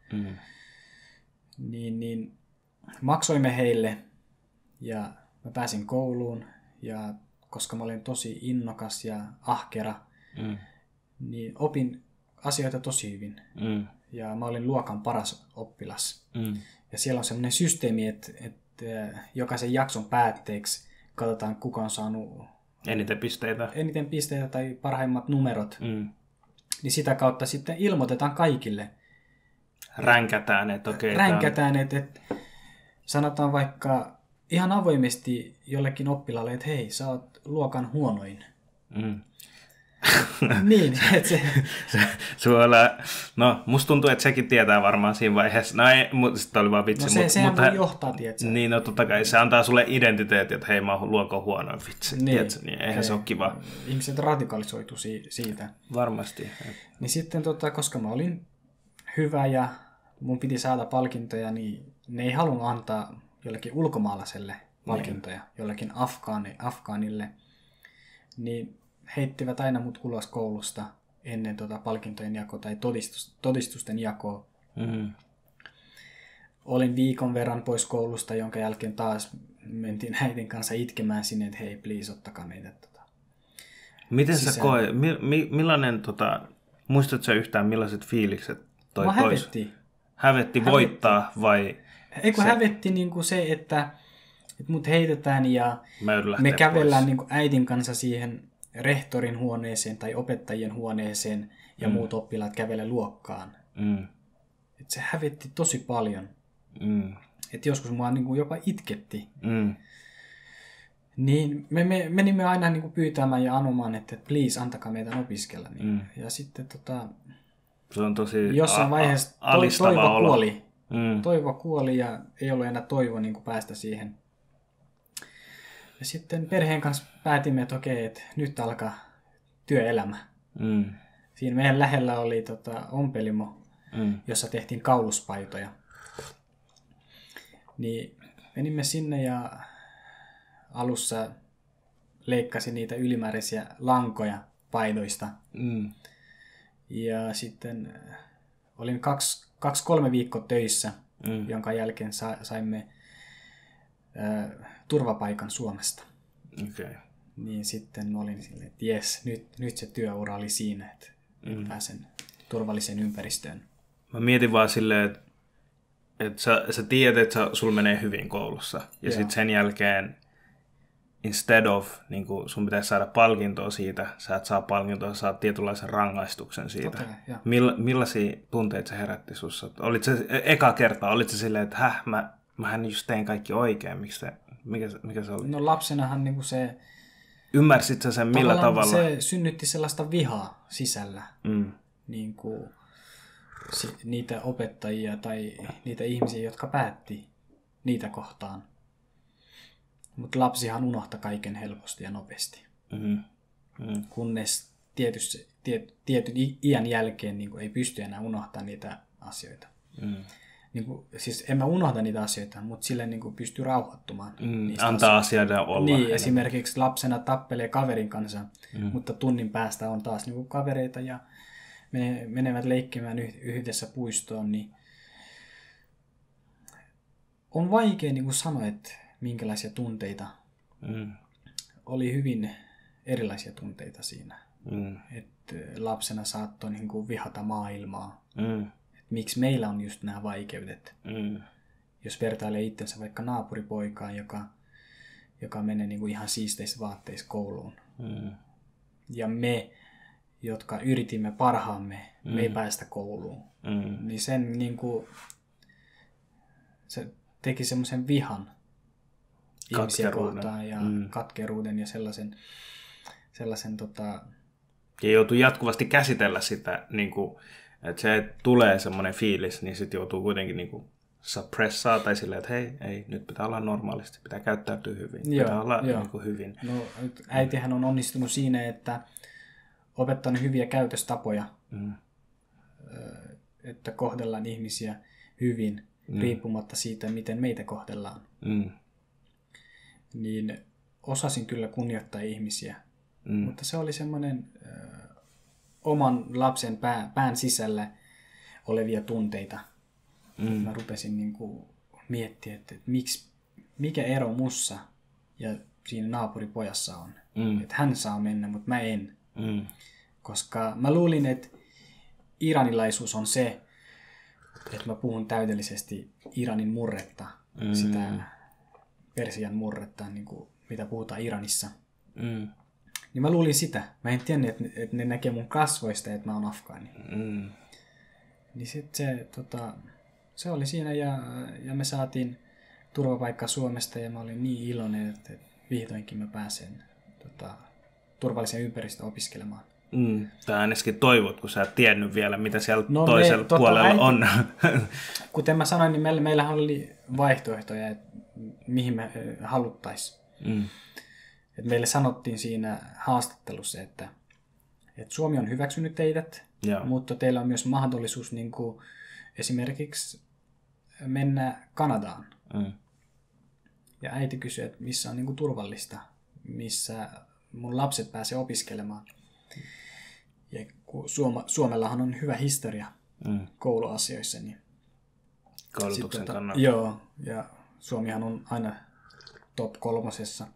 Niin maksoimme heille ja mä pääsin kouluun ja koska mä olin tosi innokas ja ahkera, niin opin asioita tosi hyvin. Ja mä olin luokan paras oppilas. Ja siellä on semmoinen systeemi, että jokaisen jakson päätteeksi katsotaan, kuka on saanut eniten pisteitä tai parhaimmat numerot. Niin sitä kautta sitten ilmoitetaan kaikille. Ränkätään, että okei. Ränkätään, että sanotaan vaikka ihan avoimesti jollekin oppilaalle, että hei, sä oot luokan huonoin. Niin, että no, musta tuntuu, että sekin tietää varmaan siinä vaiheessa. No ei, sitä oli vaan vitsi. No sehän voi johtaa, tietsä. Niin, no totta kai. Se antaa sulle identiteetin, että hei, mä oon luokan huonoin vitsi. Niin, tietsä, niin eihän se ole kiva. Ihmiset radikalisoitu siitä. Varmasti. Niin sitten, koska mä olin hyvä ja mun piti saada palkintoja, niin ne ei halunnut antaa jollekin ulkomaalaiselle palkintoja, jollekin afgaanille. Niin heittivät aina mut ulos koulusta ennen palkintojen jakoa tai todistusten jakoa. Olin viikon verran pois koulusta, jonka jälkeen taas mentiin äidin kanssa itkemään sinne, että hei, please, ottakaa meitä. Miten sä koet, millainen, muistatko sä yhtään millaiset fiilikset toi pois? Hävetti voittaa vai? Eikö hävetti niin kuin se, että mut heitetään ja me kävellään niin kuin äidin kanssa siihen rehtorin huoneeseen tai opettajien huoneeseen ja muut oppilaat kävele luokkaan. Et se hävetti tosi paljon. Et joskus mua niin kuin jopa itketti. Niin me menimme aina niin kuin pyytämään ja anomaan, että please, antakaa meidän opiskella. Niin. Ja sitten se on tosi jossain vaiheessa toivo kuoli. Toivo kuoli ja ei ollut enää toivo niin kuin päästä siihen. Ja sitten perheen kanssa päätimme, että okei, että nyt alkaa työelämä. Siinä meidän lähellä oli ompelimo, jossa tehtiin kauluspaitoja. Niin menimme sinne ja alussa leikkasin niitä ylimääräisiä lankoja paidoista. Ja sitten olin 2-3 viikkoa töissä, jonka jälkeen saimme turvapaikan Suomesta. Okay. Niin sitten olin silleen, että jes, nyt se työura oli siinä, että nyt pääsen turvalliseen ympäristöön. Mä mietin vaan silleen, että sä tiedät, että sulla menee hyvin koulussa. Ja sitten sen jälkeen, instead of, niin kun sun pitäisi saada palkintoa siitä, sä et saa palkintoa, sä saat tietynlaisen rangaistuksen siitä. Okay, millaisia tunteita se herätti sussa? Olit se eka kertaa, olit se silleen, että mähän just tein kaikki oikein, mikä se oli? No lapsenahan niin se... Ymmärsit sä sen millä tavalla? Se synnytti sellaista vihaa sisällä. Niin kuin niitä opettajia tai niitä ihmisiä, jotka päätti niitä kohtaan. Mutta lapsihan unohtaa kaiken helposti ja nopeasti. Kunnes tietyn iän jälkeen niin kuin ei pysty enää unohtamaan niitä asioita. Niin kuin, siis en mä unohda niitä asioita, mutta sille niin kuin pystyy rauhoittumaan. Antaa asioiden olla. Niin, esimerkiksi lapsena tappelee kaverin kanssa, mutta tunnin päästä on taas niin kuin kavereita ja menevät leikkimään yhdessä puistoon. Niin on vaikea niin kuin sanoa, että minkälaisia tunteita. Oli hyvin erilaisia tunteita siinä. Että lapsena saattoi niin kuin vihata maailmaa. Miksi meillä on just nämä vaikeudet. Jos vertailee itsensä vaikka naapuripoikaan, joka menee niin kuin ihan siisteissä vaatteissa kouluun. Ja me, jotka yritimme parhaamme, me ei päästä kouluun. Niin sen niin kuin, se teki semmoisen vihan ihmisiä kohtaan ja katkeruuden ja sellaisen ja joutuu jatkuvasti käsitellä sitä, niin kuin, että se tulee semmoinen fiilis, niin sitten joutuu kuitenkin niin kuin suppressaa tai silleen, että hei, nyt pitää olla normaalisti, pitää käyttäytyä hyvin, pitää olla niin kuin hyvin. No, äitihän on onnistunut siinä, että opettanut hyviä käytöstapoja, että kohdellaan ihmisiä hyvin, riippumatta siitä, miten meitä kohdellaan. Niin osasin kyllä kunnioittaa ihmisiä, mutta se oli semmoinen oman lapsen pään sisällä olevia tunteita. Mä rupesin niin kuin miettimään, että mikä ero mussa ja siinä naapuripojassa on. Että hän saa mennä, mutta mä en. Koska mä luulin, että iranilaisuus on se, että mä puhun täydellisesti Iranin murretta, sitä Persian murretta, niin kuin mitä puhutaan Iranissa. Niin mä luulin sitä. Mä en tiennyt, että ne näkee mun kasvoista, että mä oon afgaani. Niin sitten se oli siinä ja me saatiin turvapaikka Suomesta ja mä olin niin iloinen, että vihdoinkin mä pääsen turvalliseen ympäristöön opiskelemaan. Tai ainakin toivot, kun sä et tiennyt vielä, mitä siellä toisella puolella on. Kuten mä sanoin, niin meillähän oli vaihtoehtoja, että mihin me haluttaisiin. Meille sanottiin siinä haastattelussa, että Suomi on hyväksynyt teidät, mutta teillä on myös mahdollisuus niin kuin esimerkiksi mennä Kanadaan. Ja äiti kysyi, että missä on niin kuin turvallista, missä mun lapset pääsee opiskelemaan. Ja kun Suomellahan on hyvä historia kouluasioissa. Niin koulutuksen kannalta. Joo, ja Suomihan on aina top 3.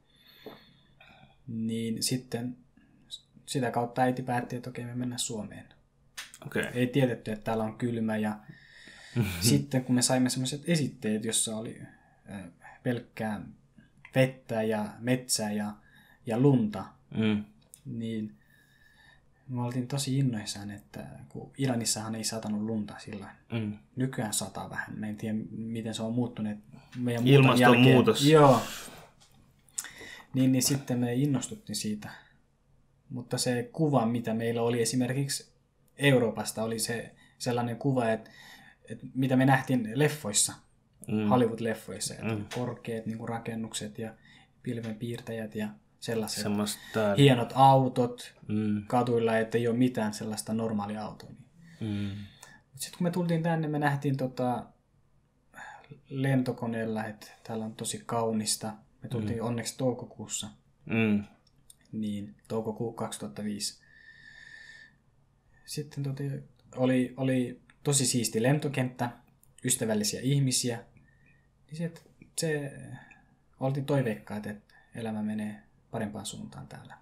Niin sitten sitä kautta äiti päätti, että okei, me mennään Suomeen. Okay. Ei tiedetty, että täällä on kylmä. Ja sitten kun me saimme sellaiset esitteet, jossa oli pelkkää vettä ja metsää ja lunta, niin me oltiin tosi innoissaan, että kun Iranissahan ei satanut lunta sillä nykyään sataa vähän. Mä en tiedä, miten se on muuttunut. Ilmastonmuutos. Joo. Niin sitten me innostuttiin siitä. Mutta se kuva, mitä meillä oli esimerkiksi Euroopasta, oli se sellainen kuva, että mitä me nähtiin leffoissa, Hollywood-leffoissa. Korkeat niin kuin rakennukset ja pilvenpiirtäjät ja sellaiset hienot autot kaduilla, ettei ole mitään sellaista normaalia autoa. Sitten kun me tultiin tänne, me nähtiin lentokoneella, että täällä on tosi kaunista. Me tultiin onneksi toukokuussa. Niin, toukokuu 2005. Sitten oli tosi siisti lentokenttä, ystävällisiä ihmisiä. Niin se oltiin toiveikkaat, että elämä menee parempaan suuntaan täällä.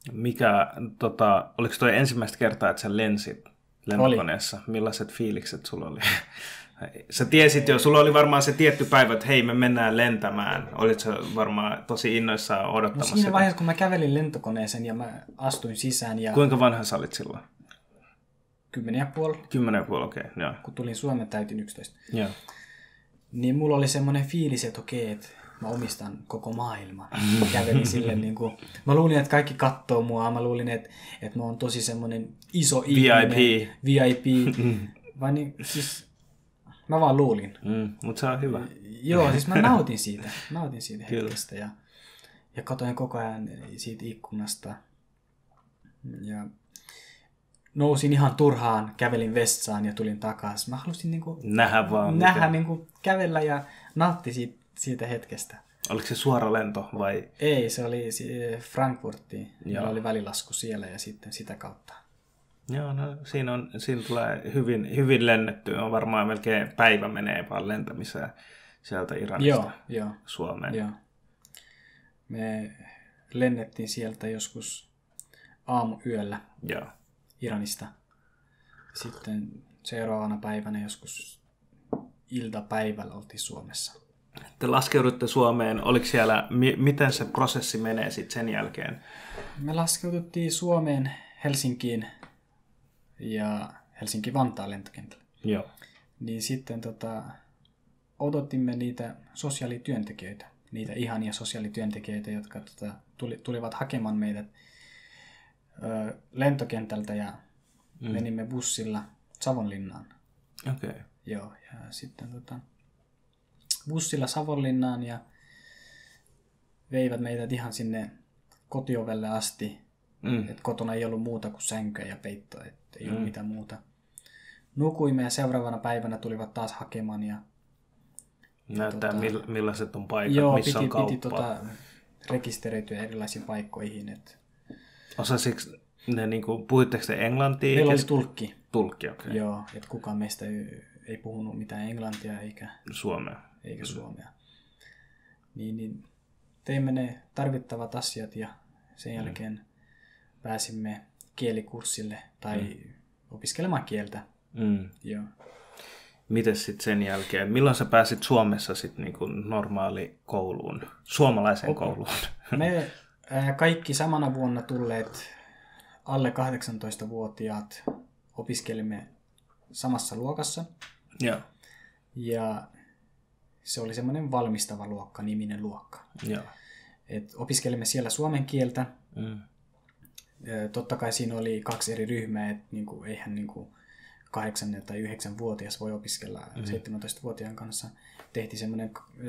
Oliko toi ensimmäistä kertaa, että sä lensit lentokoneessa? Oli. Millaiset fiilikset sulla oli? Sä tiesit jo, sulla oli varmaan se tietty päivä, että hei, me mennään lentämään. Olitko sä varmaan tosi innoissaan odottamassa? No siinä vaiheessa, kun mä kävelin lentokoneeseen ja mä astuin sisään. Ja... Kuinka vanha sä olit silloin? 10,5. 10,5, okei. Okay, kun tulin Suomeen, täytin 11. Joo. Niin mulla oli semmoinen fiilis, että okei, että mä omistan koko maailman. Mä kävelin silleen niin kuin... Mä luulin, että kaikki kattoo mua. Mä luulin, että mä oon tosi semmoinen iso ihminen. VIP. Vaan niin, siis... Mä vaan luulin. Mutta se on hyvä. Joo, siis mä nautin siitä hetkestä. Ja katsoin koko ajan siitä ikkunasta. Ja... Nousin ihan turhaan, kävelin vessaan ja tulin takaisin. Mä halusin niinku nähdä niinku kävellä ja nautti siitä hetkestä. Oliko se suora lento vai? Ei, se oli Frankfurtiin. Meillä oli välilasku siellä ja sitten sitä kautta. Joo, no siinä tulee hyvin lennetty. On varmaan melkein päivä menee vaan lentämiseen sieltä Iranista Suomeen. Joo. Me lennettiin sieltä joskus aamuyöllä. Joo. Iranista. Sitten seuraavana päivänä joskus iltapäivällä oltiin Suomessa. Te laskeudutte Suomeen. Oliko siellä, miten se prosessi menee sitten sen jälkeen? Me laskeuduttiin Suomeen Helsinkiin ja Helsinki-Vantaan lentokentällä. Joo. Niin sitten odotimme niitä sosiaalityöntekijöitä, niitä ihania sosiaalityöntekijöitä, jotka tulivat hakemaan meidät lentokentältä ja menimme bussilla Savonlinnaan. Okei. Okay. Joo, ja sitten bussilla Savonlinnaan ja veivät meidät ihan sinne kotiovelle asti. Et kotona ei ollut muuta kuin sänkyä ja peittoa, et ei ollut mitään muuta. Nukuimme ja seuraavana päivänä tulivat taas hakemaan. Ja näyttää millaiset on paikat, missä on kauppaa. Piti rekisteröityä erilaisiin paikkoihin. Osasiko ne, puhuitteko te englantia? Meillä oli tulkki. Tulkki, okei. Okay. Joo, että kukaan meistä ei puhunut mitään englantia eikä suomea. Niin teimme ne tarvittavat asiat ja sen jälkeen pääsimme kielikurssille tai opiskelemaan kieltä. Joo. Mites sitten sen jälkeen? Milloin sä pääsit Suomessa sitten normaali kouluun, suomalaiseen kouluun? Me kaikki samana vuonna tulleet alle 18-vuotiaat opiskelimme samassa luokassa. Joo. Ja se oli semmoinen valmistava luokka, niminen luokka. Joo. Et opiskelimme siellä suomen kieltä. Totta kai siinä oli 2 eri ryhmää, että eihän 8- tai 9-vuotias voi opiskella 17-vuotiaan kanssa. Tehtiin semmoinen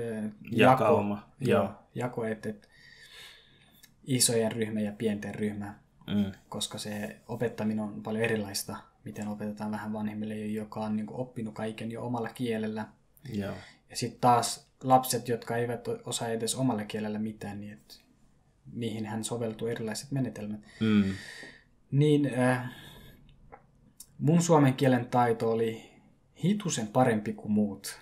jako, että isojen ryhmä ja pienten ryhmä, koska se opettaminen on paljon erilaista, miten opetetaan vähän vanhemmille, joka on oppinut kaiken jo omalla kielellä. Joo. Ja sitten taas lapset, jotka eivät osaa edes omalla kielellä mitään, niin niihin hän soveltuu erilaiset menetelmät. Niin mun suomen kielen taito oli hitusen parempi kuin muut.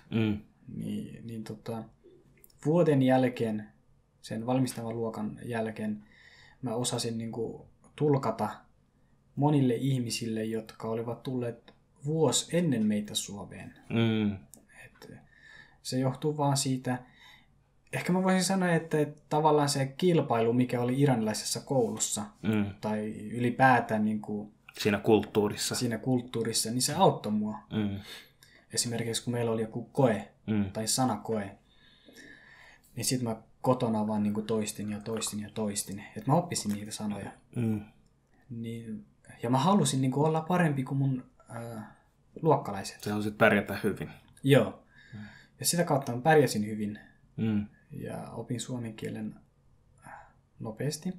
Vuoden jälkeen, sen valmistavan luokan jälkeen, mä osasin tulkata monille ihmisille, jotka olivat tulleet vuosi ennen meitä Suomeen. Se johtuu vaan siitä, ehkä mä voisin sanoa, että tavallaan se kilpailu, mikä oli iranilaisessa koulussa, tai ylipäätään siinä kulttuurissa, niin se auttoi mua. Esimerkiksi kun meillä oli joku koe, tai sanakoe, niin sit mä kotona vaan toistin, että mä oppisin niitä sanoja. Niin, ja mä halusin olla parempi kuin mun luokkalaiset. Se on sitten pärjätä hyvin. Joo. Ja sitä kautta pärjäsin hyvin. Mm. Ja opin suomen kielen nopeasti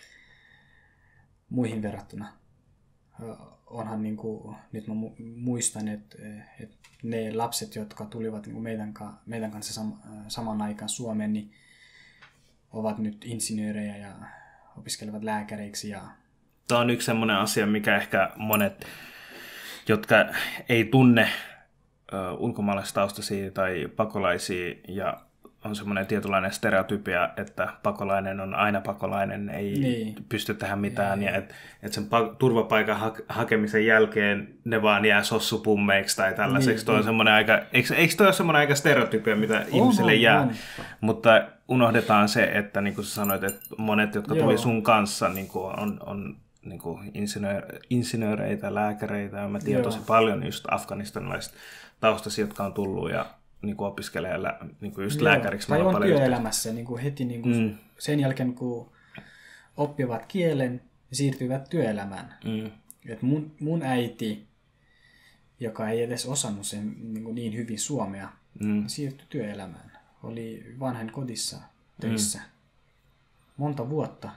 muihin verrattuna. Onhan niin kuin, nyt mä muistan, että ne lapset, jotka tulivat niin kuin meidän kanssa saman aikaan Suomeen, niin ovat nyt insinöörejä ja opiskelevat lääkäreiksi. Tämä on yksi sellainen asia, mikä ehkä monet, jotka ei tunne ulkomaalaistaustaisia tai pakolaisia ja on semmoinen tietynlainen stereotypia, että pakolainen on aina pakolainen, ei pysty tehdä mitään, ja että sen turvapaikan hakemisen jälkeen ne vaan jää sossupummeiksi tai tällaiseksi. Toi on semmoinen aika, eikö toi ole semmoinen aika stereotypia, mitä ihmisille jää? Mutta unohdetaan se, että niin kuin sä sanoit, että monet, jotka tuli sun kanssa, niin kuin on niin kuin insinööreitä, lääkäreitä, ja mä tiedän tosi paljon just afganistanilaisista taustaisia, jotka on tullut ja niin kuin opiskelee niin kuin just lääkäriksi. Tai on työelämässä niin kuin heti niin kuin sen jälkeen, kun oppivat kielen, siirtyvät työelämään. Et mun äiti, joka ei edes osannut sen niin hyvin suomea, siirtyi työelämään. Oli vanhain kodissa töissä monta vuotta.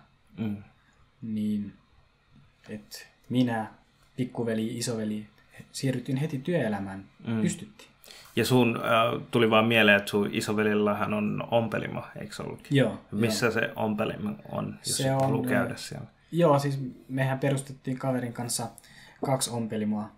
Niin, että minä, pikkuveli, isoveli, siirryttiin heti työelämään. Pystyttiin. Ja sun tuli vaan mieleen, että sun isovelillähän on ompelimo, eikö se ollutkin? Joo. Missä se ompelimo on, jos se haluaa käydä siellä? Joo, siis mehän perustettiin kaverin kanssa 2 ompelimoa.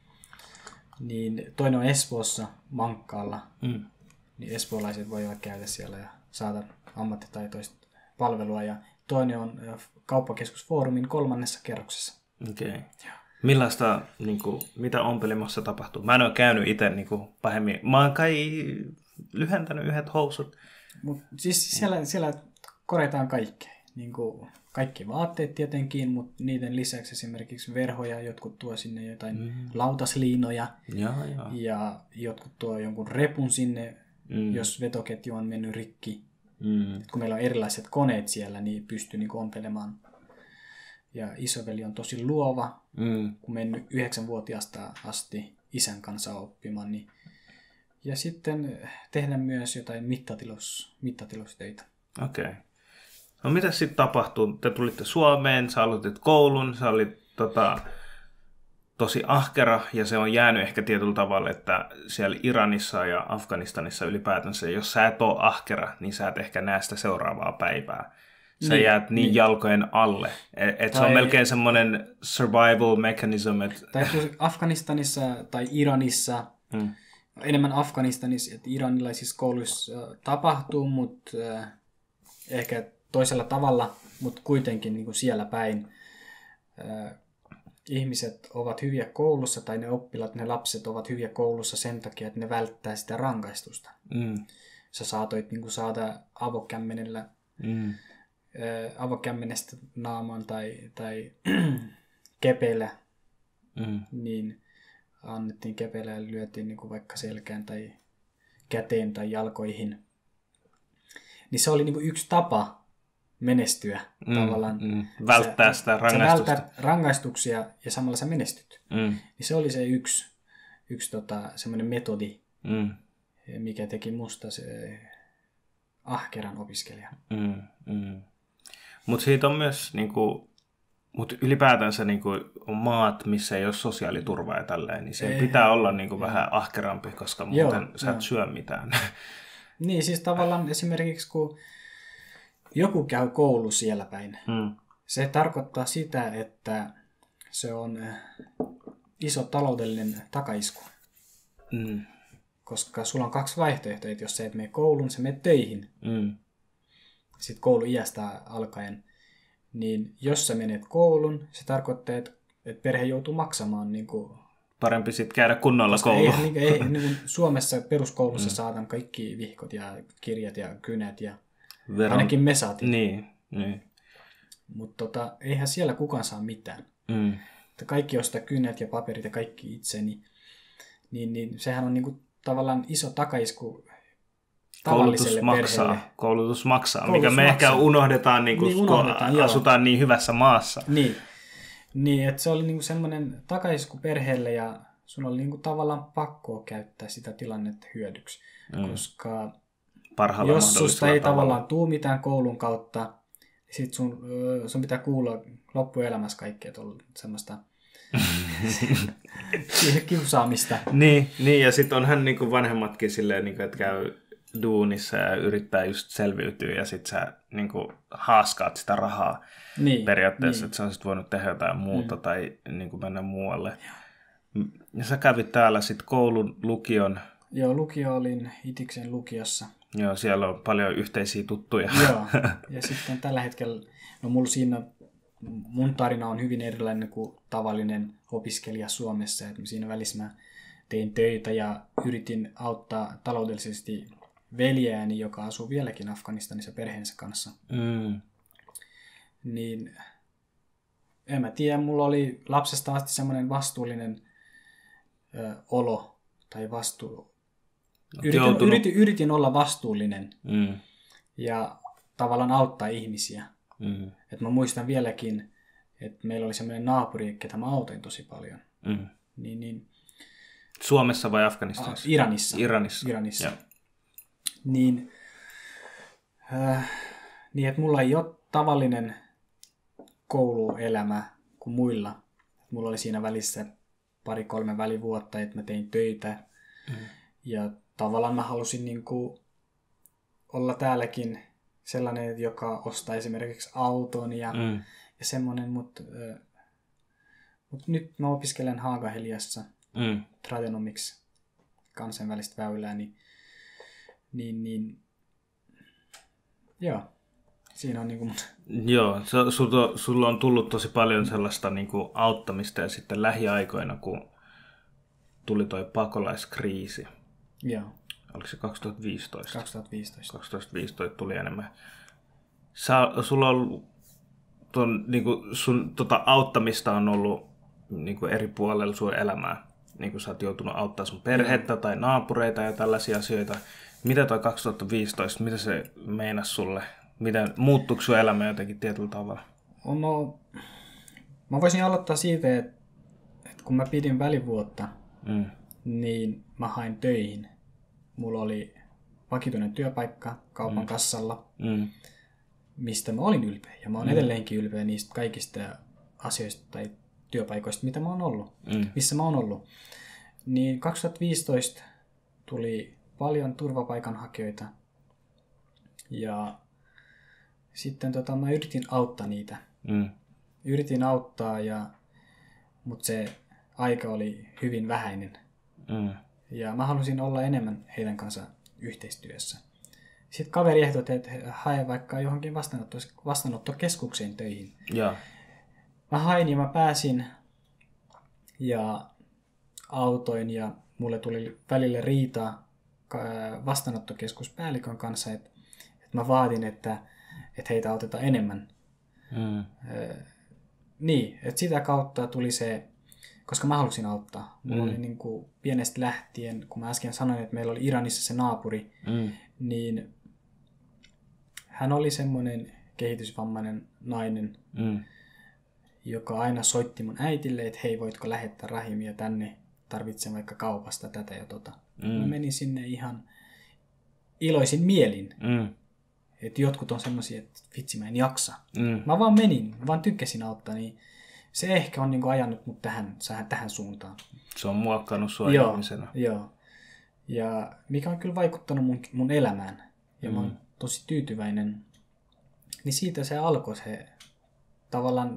Niin toinen on Espoossa, Mankkaalla. Niin espoolaiset voivat käydä siellä ja saada ammattitaitoista palvelua. Ja toinen on Kauppakeskus Foorumin 3. kerroksessa. Okei. Okay. Millaista, niin kuin, mitä ompelimossa tapahtuu? Mä en ole käynyt itse niin kuin, pahemmin. Mä oon kai lyhentänyt yhdet housut. Mut siis siellä korjataan kaikkea. Niin kuin kaikki vaatteet tietenkin, mutta niiden lisäksi esimerkiksi verhoja, jotkut tuo sinne jotain lautasliinoja. Ja jotkut tuo jonkun repun sinne, jos vetoketju on mennyt rikki. Kun meillä on erilaiset koneet siellä, niin pystyy niin kuin ompelemaan. Ja isoveli on tosi luova, kun mennyt 9-vuotiaasta asti isän kanssa oppimaan. Niin. Ja sitten tehdä myös jotain mittatilustöitä. Okei. No mitä sitten tapahtuu? Te tulitte Suomeen, sä aloitit koulun, sä olit tosi ahkera ja se on jäänyt ehkä tietyllä tavalla, että siellä Iranissa ja Afganistanissa ylipäätänsä, jos sä et ole ahkera, niin sä et ehkä näe sitä seuraavaa päivää. Sä jäät niin jalkojen alle. Se on melkein semmoinen survival mechanism. Tai Afganistanissa tai Iranissa, enemmän Afganistanissa, että iranilaisissa kouluissa tapahtuu, mutta ehkä toisella tavalla, mutta kuitenkin niin kuin siellä päin. Ihmiset ovat hyviä koulussa tai ne oppilaat, ne lapset ovat hyviä koulussa sen takia, että ne välttää sitä rangaistusta. Sä saatoit niin kuin saada avokämmenestä naamaan tai kepeillä, niin annettiin kepeillä ja lyötiin niin kuin vaikka selkään tai käteen tai jalkoihin. Niin se oli niin kuin yksi tapa menestyä tavallaan. Välttää sitä rangaistusta. Sä välttää rangaistuksia ja samalla sä menestyt. Niin se oli se yksi semmoinen metodi, mikä teki musta se ahkeran opiskelija. Mutta siitä on myös, ylipäätänsä on maat, missä ei ole sosiaaliturvaa ja tälleen, niin se pitää olla vähän ahkerampi, koska muuten sä et syö mitään. Niin, siis tavallaan esimerkiksi kun joku käy koulu siellä päin, se tarkoittaa sitä, että se on iso taloudellinen takaisku. Koska sulla on 2 vaihtoehtoa, että jos sä et mene kouluun, sä menet töihin. Sitten kouluiästä alkaen. Niin jos sä menet koulun, se tarkoittaa, että perhe joutuu maksamaan. Niin kuin, parempi sitten käydä kunnolla kouluun. Ei, niin Suomessa peruskoulussa saadaan kaikki vihkot ja kirjat ja kynät ja ainakin me saatiin. Niin. Mutta eihän siellä kukaan saa mitään. Että kaikki ostaa kynät ja paperit ja kaikki itse, niin sehän on niin kuin tavallaan iso takaisku tavalliselle perheelle. Koulutus maksaa, mikä me ehkä unohdetaan, kun asutaan niin hyvässä maassa. Niin että se oli niin kuin semmoinen takaisku perheelle ja sun oli niinku tavallaan pakko käyttää sitä tilannetta hyödyksi, koska jos susta ei tavallaan tuu mitään koulun kautta, sit sun pitää kuulla loppuelämässä kaikkea semmoista kiusaamista. Niin, ja sitten onhan niinku vanhemmatkin silleen, niinku, että käy duunissa ja yrittää just selviytyä ja sit sä niinku haaskaat sitä rahaa periaatteessa, että sä olisit voinut tehdä jotain muuta tai niinku mennä muualle. Ja sä kävit täällä sitten koulun, lukion. Joo, lukio olin Itiksen lukiossa. Joo, siellä on paljon yhteisiä tuttuja. Joo, ja sitten tällä hetkellä, no mulla siinä, mun tarina on hyvin erilainen kuin tavallinen opiskelija Suomessa. Että siinä välissä mä tein töitä ja yritin auttaa taloudellisesti veljääni, joka asuu vieläkin Afganistanissa perheensä kanssa. Niin en mä tiedä, mulla oli lapsesta asti semmoinen vastuullinen olo tai Yritin olla vastuullinen ja tavallaan auttaa ihmisiä. Et mä muistan vieläkin, että meillä oli semmoinen naapuri, ketä mä autoin tosi paljon. Niin, Suomessa vai Afganistanissa? Iranissa. Niin, että mulla ei ole tavallinen kouluelämä kuin muilla. Mulla oli siinä välissä 2-3 välivuotta, että mä tein töitä. Ja tavallaan mä halusin niinku olla täälläkin sellainen, joka ostaa esimerkiksi auton ja semmoinen, mutta nyt mä opiskelen Haagaheliassa Tradenomics kansainvälistä väylää, niin joo, siinä on niinku Joo, sulla on tullut tosi paljon sellaista niinku auttamista ja sitten lähiaikoina, kun tuli toi pakolaiskriisi. Joo. Oliko se 2015? 2015. 2015 tuli enemmän. Sulla on ollut sun auttamista on ollut niinku eri puolella sun elämää. Niinku sä oot joutunut auttaa sun perhettä tai naapureita ja tällaisia asioita. Mitä toi 2015, mitä se meinasi sulle? Miten muuttuiko sun elämä jotenkin tietyllä tavalla? No, mä voisin aloittaa siitä, että kun mä pidin välivuotta, niin mä hain töihin. Mulla oli vakituinen työpaikka kaupan kassalla, mistä mä olin ylpeä. Ja mä oon edelleenkin ylpeä niistä kaikista asioista tai työpaikoista, mitä mä oon ollut, missä mä oon ollut. Niin 2015 tuli paljon turvapaikanhakijoita. Ja sitten mä yritin auttaa niitä. Yritin auttaa, mutta se aika oli hyvin vähäinen. Ja mä halusin olla enemmän heidän kanssa yhteistyössä. Sitten kaveri ehdotti, että hae vaikka johonkin vastaanottokeskukseen töihin. Ja. Mä hain ja mä pääsin ja autoin ja mulle tuli välillä riitaa vastaanottokeskuspäällikön kanssa, että mä vaadin, että heitä autetaan enemmän. Niin, että sitä kautta tuli se, koska mä halusin auttaa. Mulla oli niin kuin pienestä lähtien, kun mä äsken sanoin, että meillä oli Iranissa se naapuri, niin hän oli semmoinen kehitysvammainen nainen, joka aina soitti mun äitille, että hei, voitko lähettää Rahimia tänne, tarvitsen vaikka kaupasta tätä ja tota. Mä menin sinne ihan iloisin mielin. Että jotkut on semmoisia, että vitsi mä en jaksa. Mä vaan menin, vaan tykkäsin auttaa, niin se ehkä on niinku ajanut mut tähän suuntaan. Se on muokannut sua ihmisenä. Joo. Ja mikä on kyllä vaikuttanut mun elämään. Ja mä oon tosi tyytyväinen. Niin siitä se alkoi se tavallaan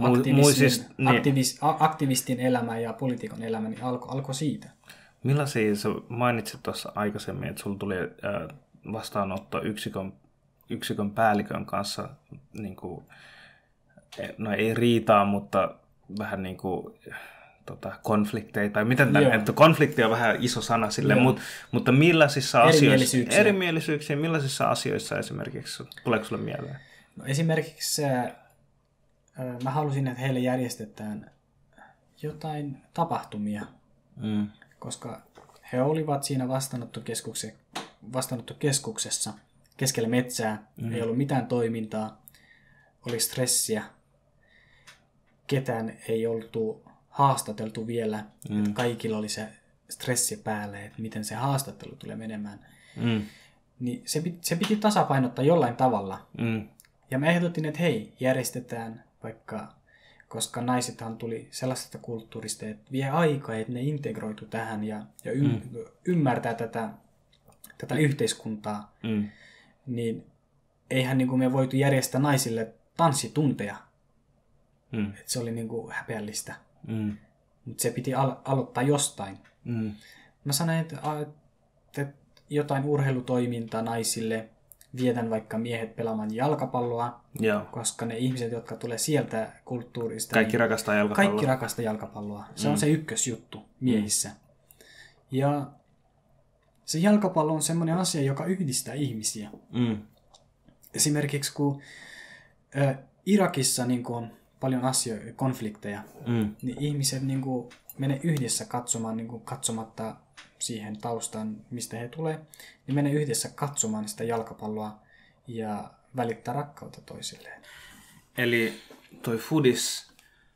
aktivistin elämä ja poliitikon elämä, niin alkoi siitä. Millaisia sä mainitsit tuossa aikaisemmin, että sulla tuli vastaanotto yksikön päällikön kanssa, niin kuin, no ei riitaa, mutta vähän niin kuin konflikteja, tai miten että konflikti on vähän iso sana sille, mutta millaisissa asioissa, erimielisyyksiä, millaisissa asioissa esimerkiksi, tuleeko sulle mieleen? No esimerkiksi mä halusin, että heille järjestetään jotain tapahtumia, koska he olivat siinä vastaanottokeskuksessa keskellä metsää, ei ollut mitään toimintaa, oli stressiä, ketään ei oltu haastateltu vielä, että kaikilla oli se stressi päälle, että miten se haastattelu tulee menemään. Niin se piti tasapainottaa jollain tavalla. Ja mä ehdotin, että hei, järjestetään vaikka, koska naisethan tuli sellaisesta kulttuurista, että vie aikaa, että ne integroitu tähän ja ymmärtää tätä yhteiskuntaa. Niin eihän niin kuin me voitu järjestää naisille tanssitunteja. Että se oli niin kuin häpeällistä. Mutta se piti aloittaa jostain. Mä sanoin, että jotain urheilutoimintaa naisille, viedän vaikka miehet pelaamaan jalkapalloa, koska ne ihmiset, jotka tulee sieltä kulttuurista... Kaikki rakastaa jalkapalloa. Kaikki rakastaa jalkapalloa. Se on se ykkösjuttu miehissä. Ja se jalkapallo on semmoinen asia, joka yhdistää ihmisiä. Esimerkiksi kun Irakissa niin kun on paljon asioita, konflikteja, niin ihmiset niin kun menee yhdessä katsomaan, niin kun katsomatta siihen taustaan, mistä he tulee, niin menee yhdessä katsomaan sitä jalkapalloa ja välittää rakkautta toisilleen. Eli toi foodis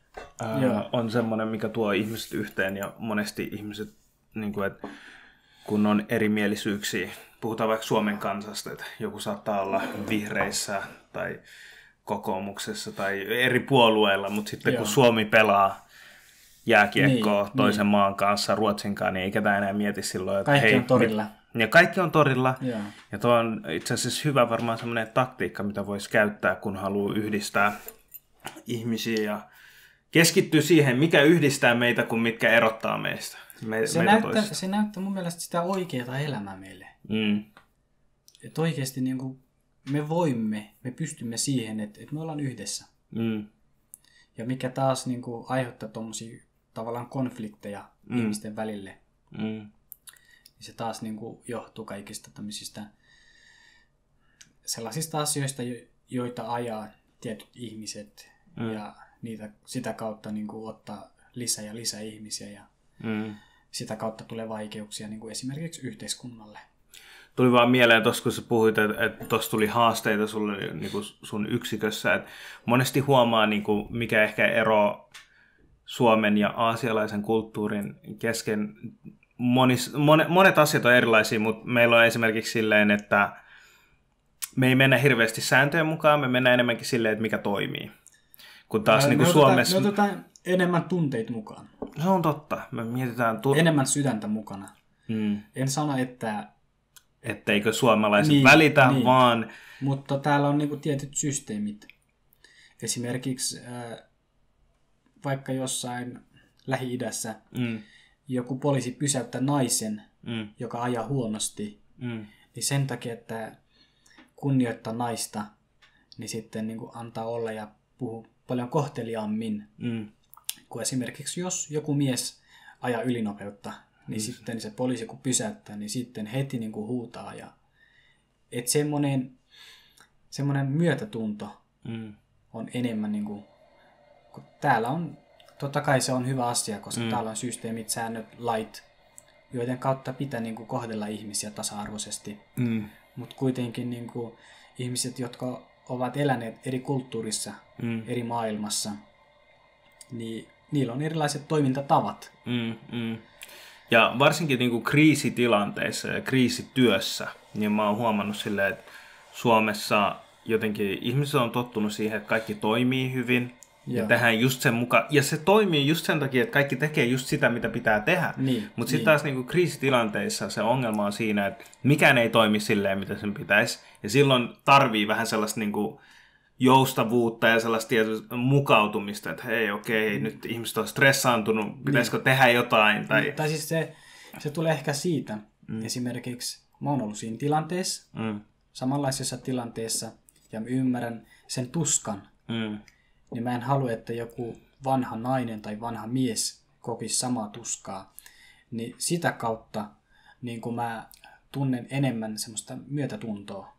on semmoinen, mikä tuo ihmiset yhteen ja monesti ihmiset, niin kuin, että kun on erimielisyyksiä, puhutaan vaikka Suomen kansasta, että joku saattaa olla vihreissä tai kokoomuksessa tai eri puolueilla, mutta sitten kun Suomi pelaa jääkiekkoa toisen maan kanssa, Ruotsin kanssa, niin ei ketään enää mieti silloin, että kaikki on torilla. Ja kaikki on torilla. Ja tuo on itse asiassa hyvä varmaan semmoinen taktiikka, mitä voisi käyttää, kun haluaa yhdistää ihmisiä ja keskittyy siihen, mikä yhdistää meitä, kuin mitkä erottaa meistä. Se näyttää mun mielestä sitä oikeaa elämää meille. Että oikeasti niin kuin me pystymme siihen, että me ollaan yhdessä. Ja mikä taas niin kuin aiheuttaa tuommoisia tavallaan konflikteja ihmisten välille. Niin se taas niin kuin johtuu kaikista tämmöisistä sellaisista asioista, joita ajaa tietyt ihmiset ja niitä sitä kautta niin kuin ottaa lisää ja lisää ihmisiä ja sitä kautta tulee vaikeuksia niin kuin esimerkiksi yhteiskunnalle. Tuli vaan mieleen tuossa, kun sä puhuit, että tuossa tuli haasteita sulle niin kuin sun yksikössä. Että monesti huomaa, niin kuin, mikä ehkä ero Suomen ja aasialaisen kulttuurin kesken. Monet asiat on erilaisia, mutta meillä on esimerkiksi silleen, että me ei mennä hirveästi sääntöjen mukaan, me mennään enemmänkin silleen, että mikä toimii. Kun taas niin kuin Suomessa... Me otetaan enemmän tunteita mukaan. Se on totta. Me mietitään... Enemmän sydäntä mukana. En sano, etteikö suomalaiset välitä, vaan... Mutta täällä on niinku tietyt systeemit. Esimerkiksi vaikka jossain Lähi-idässä joku poliisi pysäyttää naisen, joka ajaa huonosti, niin sen takia, että kunnioittaa naista, niin sitten niinku antaa olla ja puhuu paljon kohteliaammin. Kun esimerkiksi jos joku mies ajaa ylinopeutta, niin sitten se poliisi kun pysäyttää, niin sitten heti niin kuin huutaa. Että semmoinen myötätunto on enemmän, niin kuin, kun täällä on, totta kai se on hyvä asia, koska täällä on systeemit, säännöt, lait, joiden kautta pitää niin kuin kohdella ihmisiä tasa-arvoisesti. Mutta kuitenkin niin kuin, ihmiset, jotka ovat eläneet eri kulttuurissa, eri maailmassa, niin niillä on erilaiset toimintatavat. Ja varsinkin niin kuin kriisitilanteissa ja kriisityössä, niin mä oon huomannut silleen, että Suomessa jotenkin ihmiset on tottunut siihen, että kaikki toimii hyvin ja tehdään just sen mukaan. Ja se toimii just sen takia, että kaikki tekee just sitä, mitä pitää tehdä. Mutta sitten taas niin kuin kriisitilanteissa se ongelma on siinä, että mikään ei toimi silleen, mitä sen pitäisi. Ja silloin tarvii vähän sellaista niin kuin joustavuutta ja sellaista mukautumista, että hei, okei, nyt ihmiset on stressaantunut, pitäisikö tehdä jotain? Tai siis se tulee ehkä siitä. Esimerkiksi mä oon ollut siinä tilanteessa, samanlaisessa tilanteessa, ja mä ymmärrän sen tuskan. Niin mä en halua, että joku vanha nainen tai vanha mies kokisi samaa tuskaa. Niin sitä kautta niin kun mä tunnen enemmän semmoista myötätuntoa,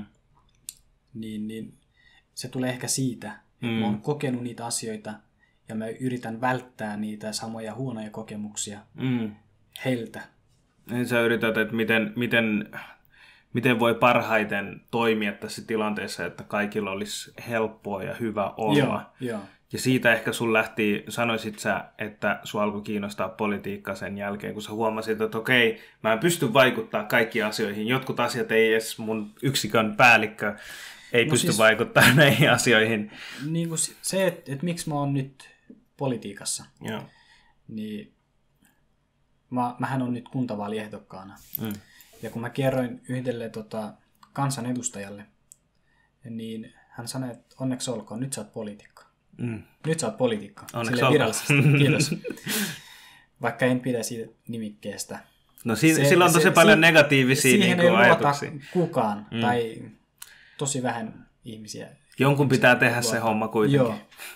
niin se tulee ehkä siitä, että mä oon kokenut niitä asioita ja mä yritän välttää niitä samoja huonoja kokemuksia heiltä. Niin sä yrität, että miten voi parhaiten toimia tässä tilanteessa, että kaikilla olisi helppoa ja hyvä olla. Joo. Ja siitä ehkä sun lähti, sanoisit sä, että sua alkoi kiinnostaa politiikka sen jälkeen, kun sä huomasit, että okei, mä en pysty vaikuttamaan kaikkiin asioihin. Jotkut asiat ei edes mun yksikön päällikkö ei pysty vaikuttamaan näihin asioihin. Niin kuin se, että miksi mä oon nyt politiikassa, Joo. niin mähän on nyt kuntavaaliehdokkaana. Ja kun mä kerroin yhdelle kansanedustajalle, niin hän sanoi, että onneksi olkoon, nyt sä oot poliitikko. Nyt sä oot poliitikko. Silleen virallisesti. Kiitos. Vaikka en pidä siitä nimikkeestä. No sillä on tosi paljon negatiivisia siihen ei ajatuksia. luota kukaan tai tosi vähän ihmisiä. Jonkun pitää tehdä se homma kuitenkin. Joo.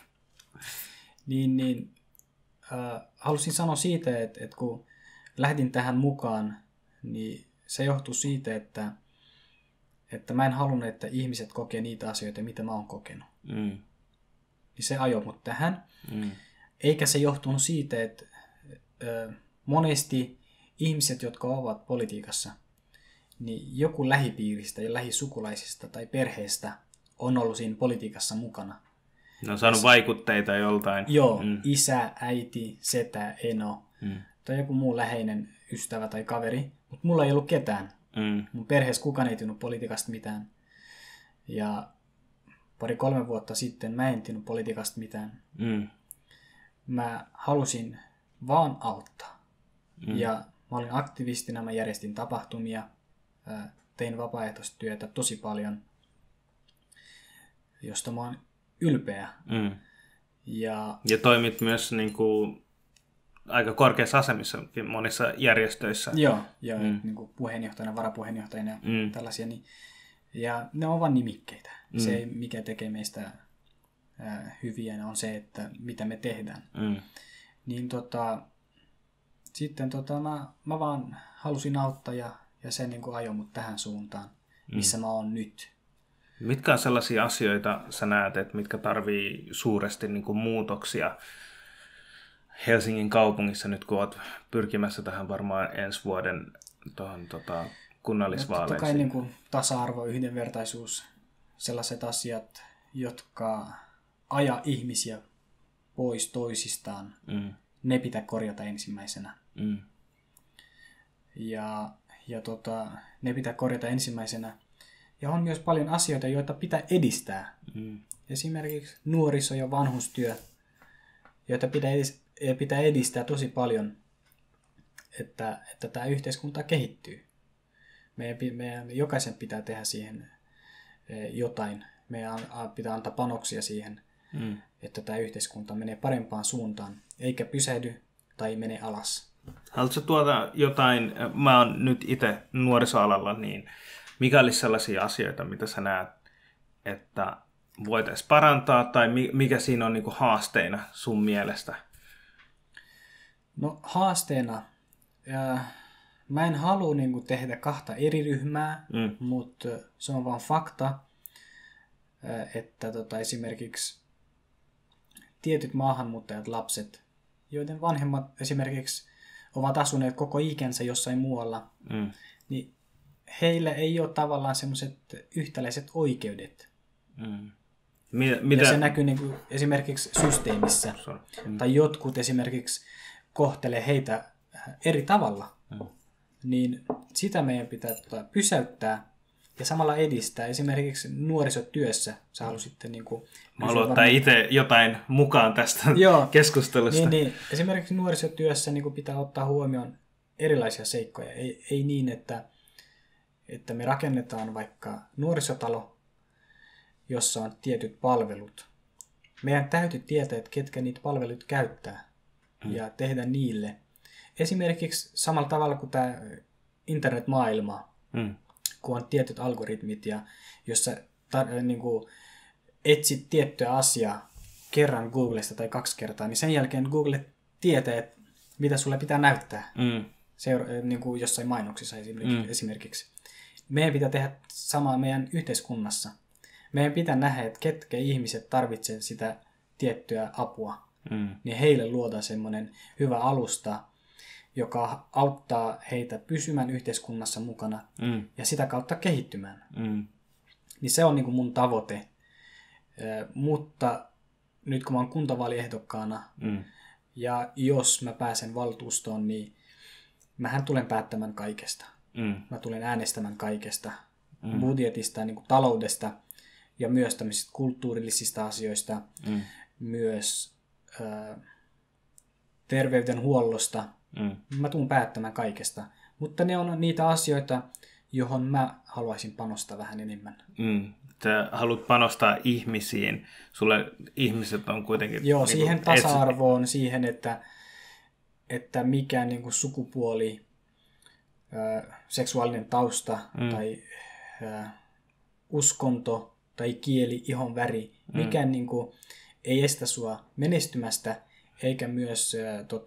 Halusin sanoa siitä, että kun lähdin tähän mukaan, niin se johtuu siitä, että mä en halunnut, että ihmiset kokee niitä asioita, mitä mä oon kokenut. Niin se ajoi mut tähän. Eikä se johtunut siitä, että monesti ihmiset, jotka ovat politiikassa, niin joku lähipiiristä ja lähisukulaisista tai perheestä on ollut siinä politiikassa mukana. Ne on saanut vaikutteita joltain. Joo, isä, äiti, setä, eno tai joku muu läheinen ystävä tai kaveri, mutta mulla ei ollut ketään. Mun perheessä kukaan ei tiennyt politiikasta mitään. Ja 2-3 vuotta sitten mä en tiennyt politiikasta mitään. Mä halusin vaan auttaa. Ja mä olin aktivistina, mä järjestin tapahtumia, tein vapaaehtoistyötä tosi paljon, josta mä oon ylpeä. Ja toimit myös niin kuin aika korkeassa asemissa monissa järjestöissä. Joo, niin kuin puheenjohtajana, varapuheenjohtajana ja tällaisia. Niin, ja ne on vain nimikkeitä. Se, mikä tekee meistä hyviä, on se, että mitä me tehdään. Niin sitten mä vaan halusin auttaa ja se niin kuin ajoi mut tähän suuntaan, missä mä oon nyt. Mitkä on sellaisia asioita sä näet, että mitkä tarvii suuresti niin kuin muutoksia Helsingin kaupungissa nyt, kun olet pyrkimässä tähän varmaan ensi vuoden kunnallisvaaleihin? Totta kai niin kuin tasa-arvo, yhdenvertaisuus, sellaiset asiat, jotka ajaa ihmisiä pois toisistaan, ne pitää korjata ensimmäisenä. Ja ne pitää korjata ensimmäisenä. Ja on myös paljon asioita, joita pitää edistää. Esimerkiksi nuoriso- ja vanhustyö, joita pitää edistää tosi paljon, että tämä yhteiskunta kehittyy. Meidän jokaisen pitää tehdä siihen jotain. Meidän pitää antaa panoksia siihen, että tämä yhteiskunta menee parempaan suuntaan, eikä pysähdy tai mene alas. Haluatko tuoda jotain, mä oon nyt itse nuorisoalalla, niin mikä olisi sellaisia asioita, mitä sä näet, että voitaisiin parantaa, tai mikä siinä on niin kuin haasteina sun mielestä? No haasteena, mä en halua niin kuin tehdä 2 eri ryhmää, mutta se on vaan fakta, että esimerkiksi tietyt maahanmuuttajat lapset, joiden vanhemmat esimerkiksi ovat asuneet koko ikänsä jossain muualla, niin heillä ei ole tavallaan semmoiset yhtäläiset oikeudet. Ja se näkyy niin kuin esimerkiksi systeemissä. Tai jotkut esimerkiksi kohtelee heitä eri tavalla. Niin sitä meidän pitää pysäyttää ja samalla edistää. Esimerkiksi nuorisotyössä sä halusitte niin kuin... Mä haluan ottaa itse jotain mukaan tästä keskustelusta. Niin. Esimerkiksi nuorisotyössä niin kuin pitää ottaa huomioon erilaisia seikkoja. Ei niin, että me rakennetaan vaikka nuorisotalo, jossa on tietyt palvelut. Meidän täytyy tietää, että ketkä niitä palvelut käyttää ja tehdä niille. Esimerkiksi samalla tavalla kuin tämä internetmaailma, kun on tietyt algoritmit, ja jossa niin kuin etsit tiettyä asiaa kerran Googlesta tai 2 kertaa, niin sen jälkeen Google tietää, että mitä sulle pitää näyttää niin kuin jossain mainoksissa esimerkiksi. Meidän pitää tehdä samaa meidän yhteiskunnassa. Meidän pitää nähdä, että ketkä ihmiset tarvitsevat sitä tiettyä apua. Niin heille luodaan semmoinen hyvä alusta, joka auttaa heitä pysymään yhteiskunnassa mukana ja sitä kautta kehittymään. Niin se on niin kuin mun tavoite. Mutta nyt kun mä oon kuntavaaliehdokkaana ja jos mä pääsen valtuustoon, niin mähän tulen päättämään kaikesta. Mä tulen äänestämään kaikesta. Budjetista, niin kuin taloudesta ja myös tämmöisistä kulttuurillisista asioista, myös terveydenhuollosta. Mä tulen päättämään kaikesta. Mutta ne on niitä asioita, johon mä haluaisin panostaa vähän enemmän. Sä haluat panostaa ihmisiin. Sulle ihmiset on kuitenkin... Joo, niin siihen tasa-arvoon, siihen, että mikä niin kuin sukupuoli, seksuaalinen tausta tai uskonto tai kieli, ihon väri, mikään niin kuin, ei estä sua menestymästä, eikä myös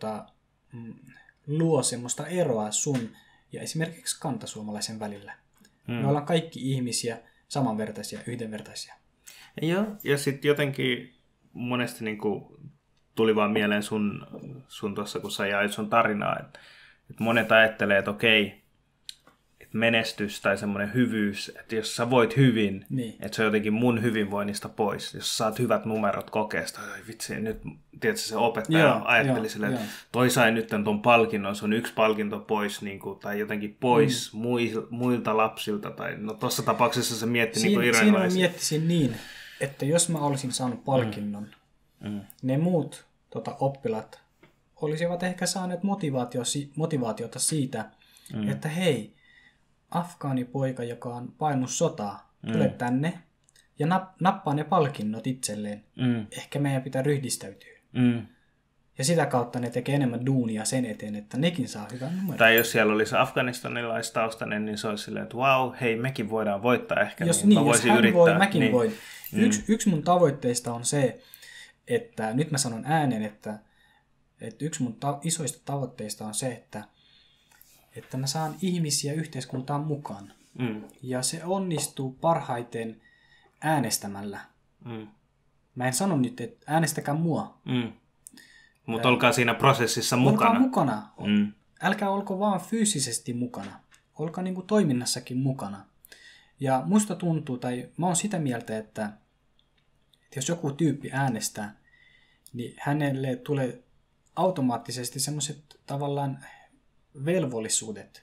luo semmoista eroa sun ja esimerkiksi kantasuomalaisen välillä. Me ollaan kaikki ihmisiä, samanvertaisia, yhdenvertaisia. Joo, ja sitten jotenkin monesti niin kuin tuli vaan mieleen sun tuossa, kun sä jaoit sun tarinaa, että monet ajattelee, että okei, että menestys tai semmoinen hyvyys, että jos sä voit hyvin, niin. Että se on jotenkin mun hyvinvoinnista pois. Jos saat hyvät numerot kokeesta, vitsi, nyt tiedätkö, se opettaja ajatteli silleen, että toi sai nyt ton palkinnon, se on yksi palkinto pois, niin kuin, tai jotenkin pois muilta lapsilta, tai no tuossa tapauksessa se mietti niin kuin Siinä mä miettisin niin, että jos mä olisin saanut palkinnon, ne muut oppilaat olisivat ehkä saaneet motivaatiota siitä, että hei, afgaanipoika, joka on painut sotaa, tule tänne ja nappaa ne palkinnot itselleen. Ehkä meidän pitää ryhdistäytyä. Ja sitä kautta ne tekee enemmän duunia sen eteen, että nekin saa hyvän numeron. Tai jos siellä olisi afganistanilaistaustinen, niin se olisi silleen, että vau, hei, mekin voidaan voittaa ehkä. Jos hän voi, mäkin voin. Yksi mun tavoitteista on se, että nyt mä sanon äänen, että yksi mun isoista tavoitteista on se, että mä saan ihmisiä yhteiskuntaan mukaan. Ja se onnistuu parhaiten äänestämällä. Mä en sano nyt, että äänestäkää mua. Mutta olkaa siinä prosessissa mukana. Olkaa mukana. Älkää olko vaan fyysisesti mukana. Olkaa niin kuin toiminnassakin mukana. Ja musta tuntuu, tai mä oon sitä mieltä, että jos joku tyyppi äänestää, niin hänelle tulee automaattisesti semmoiset tavallaan velvollisuudet.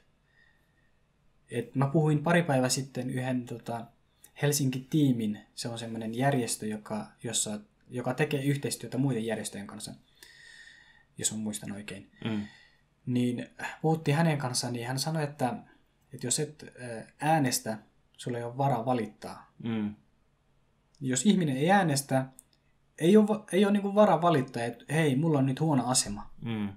Et mä puhuin pari päivää sitten yhden Helsinki-tiimin, se on semmoinen järjestö, joka tekee yhteistyötä muiden järjestöjen kanssa, jos on muistan oikein. Niin puhuttiin hänen kanssaan, niin hän sanoi, että jos et äänestä, sulla ei ole varaa valittaa. Jos ihminen ei äänestä, ei ole niin kuin varaa valittaa, että hei, mulla on nyt huono asema.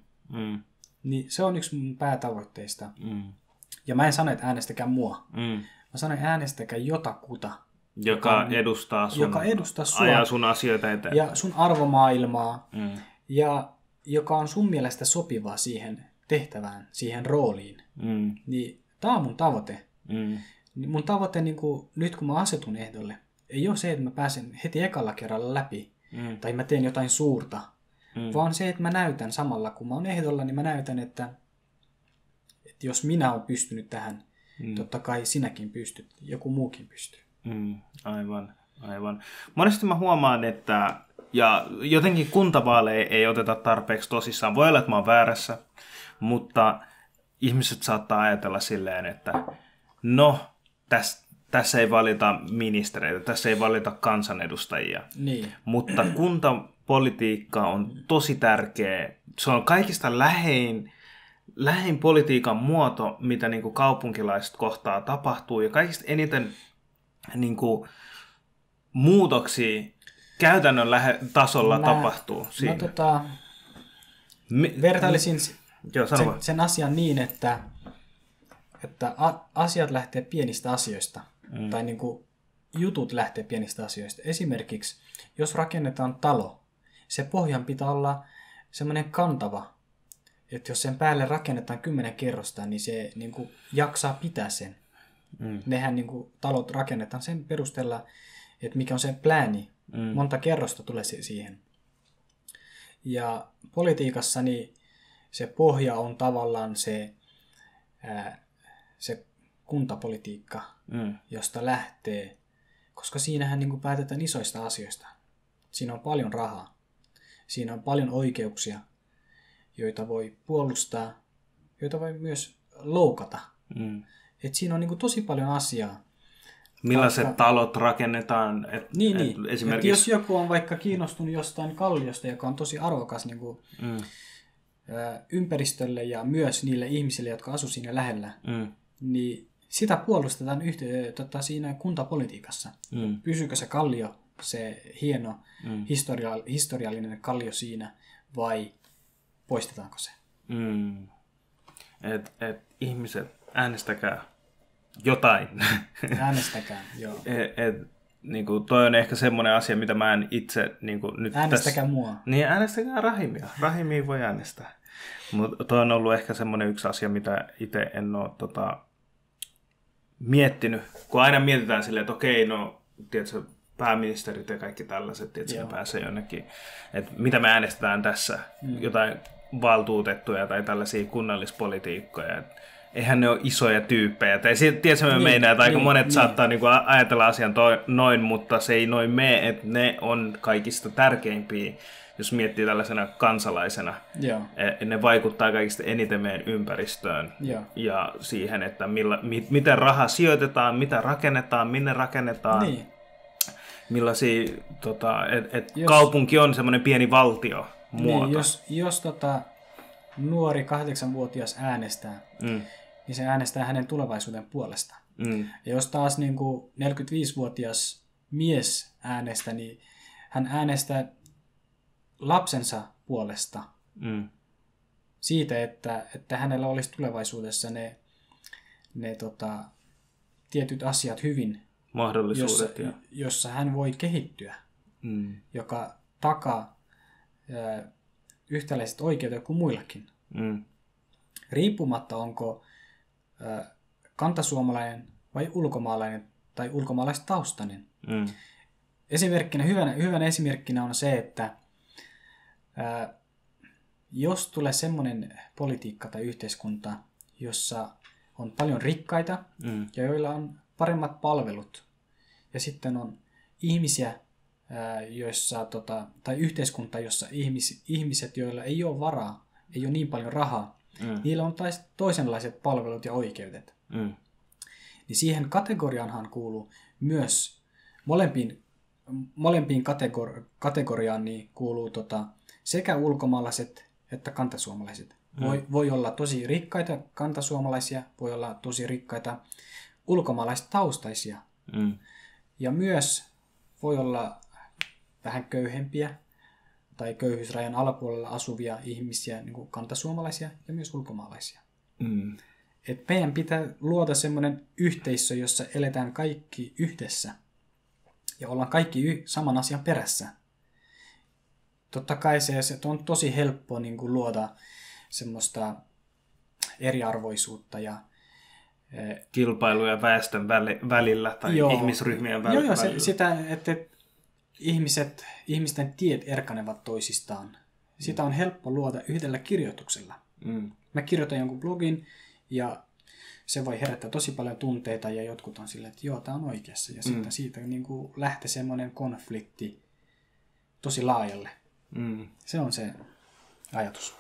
Niin se on yksi mun päätavoitteista. Ja mä en sano, että äänestäkää mua. Mä sanon, äänestäkää jotakuta. Joka edustaa sua. Ajaa sun asioita eteen. Ja sun arvomaailmaa. Ja joka on sun mielestä sopivaa siihen tehtävään, siihen rooliin. Niin tää on mun tavoite. Mun tavoite, niin kun, nyt kun mä asetun ehdolle, ei ole se, että mä pääsen heti ekalla kerralla läpi. Tai mä teen jotain suurta. Vaan se, että mä näytän samalla, kun mä oon ehdolla, niin mä näytän, että jos minä olen pystynyt tähän, totta kai sinäkin pystyt, joku muukin pystyy. Aivan. Monesti mä huomaan, että ja jotenkin kuntavaaleja ei oteta tarpeeksi tosissaan. Voi olla, että mä oon väärässä, mutta ihmiset saattaa ajatella silleen, että no, tässä ei valita ministereitä, tässä ei valita kansanedustajia. Niin. Mutta kuntapolitiikka on tosi tärkeä. Se on kaikista lähin politiikan muoto, mitä niin kuin kaupunkilaiset kohtaa tapahtuu. Ja kaikista eniten niin kuin muutoksia käytännön tasolla tapahtuu siinä. Mä vertailisin sen asian niin, että asiat lähtee pienistä asioista. Tai niin kuin jutut lähtee pienistä asioista. Esimerkiksi, jos rakennetaan talo, se pohjan pitää olla semmoinen kantava, että jos sen päälle rakennetaan 10 kerrosta, niin se niin kuin jaksaa pitää sen. Nehän niin kuin talot rakennetaan sen perusteella, että mikä on se plääni. Monta kerrosta tulee siihen. Ja politiikassa niin se pohja on tavallaan se kuntapolitiikka, josta lähtee, koska siinähän niin kuin päätetään isoista asioista. Siinä on paljon rahaa, siinä on paljon oikeuksia, joita voi puolustaa, joita voi myös loukata. Et siinä on niin kuin tosi paljon asiaa. Millaiset talot rakennetaan? Esimerkiksi... Et jos joku on vaikka kiinnostunut jostain kalliosta, joka on tosi arvokas niin kuin, ympäristölle ja myös niille ihmisille, jotka asuu siinä lähellä, niin sitä puolustetaan siinä kuntapolitiikassa. Pysyykö se kallio, se hieno historiallinen kallio siinä, vai poistetaanko se? Et ihmiset, äänestäkää jotain. Äänestäkää, joo. Niinku, toi on ehkä semmoinen asia, mitä mä en itse... Niinku, nyt äänestäkää mua. Niin, äänestäkää Rahimia. Rahimia voi äänestää. Mutta toi on ollut ehkä semmoinen yksi asia, mitä itse en ole miettinyt. Kun aina mietitään silleen, että okei, no, tiedätkö, pääministerit ja kaikki tällaiset, tiedätkö, ne pääsee jonnekin. Että mitä me äänestetään tässä? Jotain valtuutettuja tai tällaisia kunnallispolitiikkoja. Eihän ne ole isoja tyyppejä. Tai tiedätkö, me meinaa, että aika monet saattaa niinku ajatella asian noin, mutta se ei noin mene, että ne on kaikista tärkeimpiä, jos miettii tällaisena kansalaisena. Ne vaikuttaa kaikista eniten meidän ympäristöön ja siihen, että miten raha sijoitetaan, mitä rakennetaan, minne rakennetaan. Niin. Millaisia, kaupunki on semmoinen pieni valtiomuoto. Niin, jos nuori 8-vuotias äänestää, niin se äänestää hänen tulevaisuuden puolesta. Ja jos taas niin kuin 45-vuotias mies äänestää, niin hän äänestää lapsensa puolesta siitä, että hänellä olisi tulevaisuudessa ne tietyt asiat hyvin, mahdollisuudet, jossa hän voi kehittyä, joka takaa yhtäläiset oikeudet kuin muillakin. Riippumatta onko kantasuomalainen vai ulkomaalainen tai ulkomaalaistaustainen. Esimerkkinä, hyvänä esimerkkinä on se, että jos tulee semmoinen politiikka tai yhteiskunta, jossa on paljon rikkaita ja joilla on paremmat palvelut, ja sitten on ihmisiä, tai yhteiskunta, jossa ihmiset, joilla ei ole varaa, ei ole niin paljon rahaa, niillä on toisenlaiset palvelut ja oikeudet. Niin siihen kategoriaanhan kuuluu myös molempiin kategoriaan niin kuuluu sekä ulkomaalaiset että kantasuomalaiset. Voi olla tosi rikkaita kantasuomalaisia, voi olla tosi rikkaita ulkomaalaistaustaisia. Ja myös voi olla vähän köyhempiä tai köyhyysrajan alapuolella asuvia ihmisiä, niin kuin kantasuomalaisia ja myös ulkomaalaisia. Et meidän pitää luoda semmoinen yhteisö, jossa eletään kaikki yhdessä ja ollaan kaikki saman asian perässä. Totta kai se on tosi helppo niin kuin luoda semmoista eriarvoisuuden ja kilpailuja väestön välillä tai ihmisryhmien välillä. Sitä, että ihmisten tiet erkanevat toisistaan. Sitä on helppo luoda yhdellä kirjoituksella. Mä kirjoitan jonkun blogin ja se voi herättää tosi paljon tunteita ja jotkut on silleen, että joo, tää on oikeassa. Ja sitten siitä niin kuin lähtee semmoinen konflikti tosi laajalle. Se on se ajatus.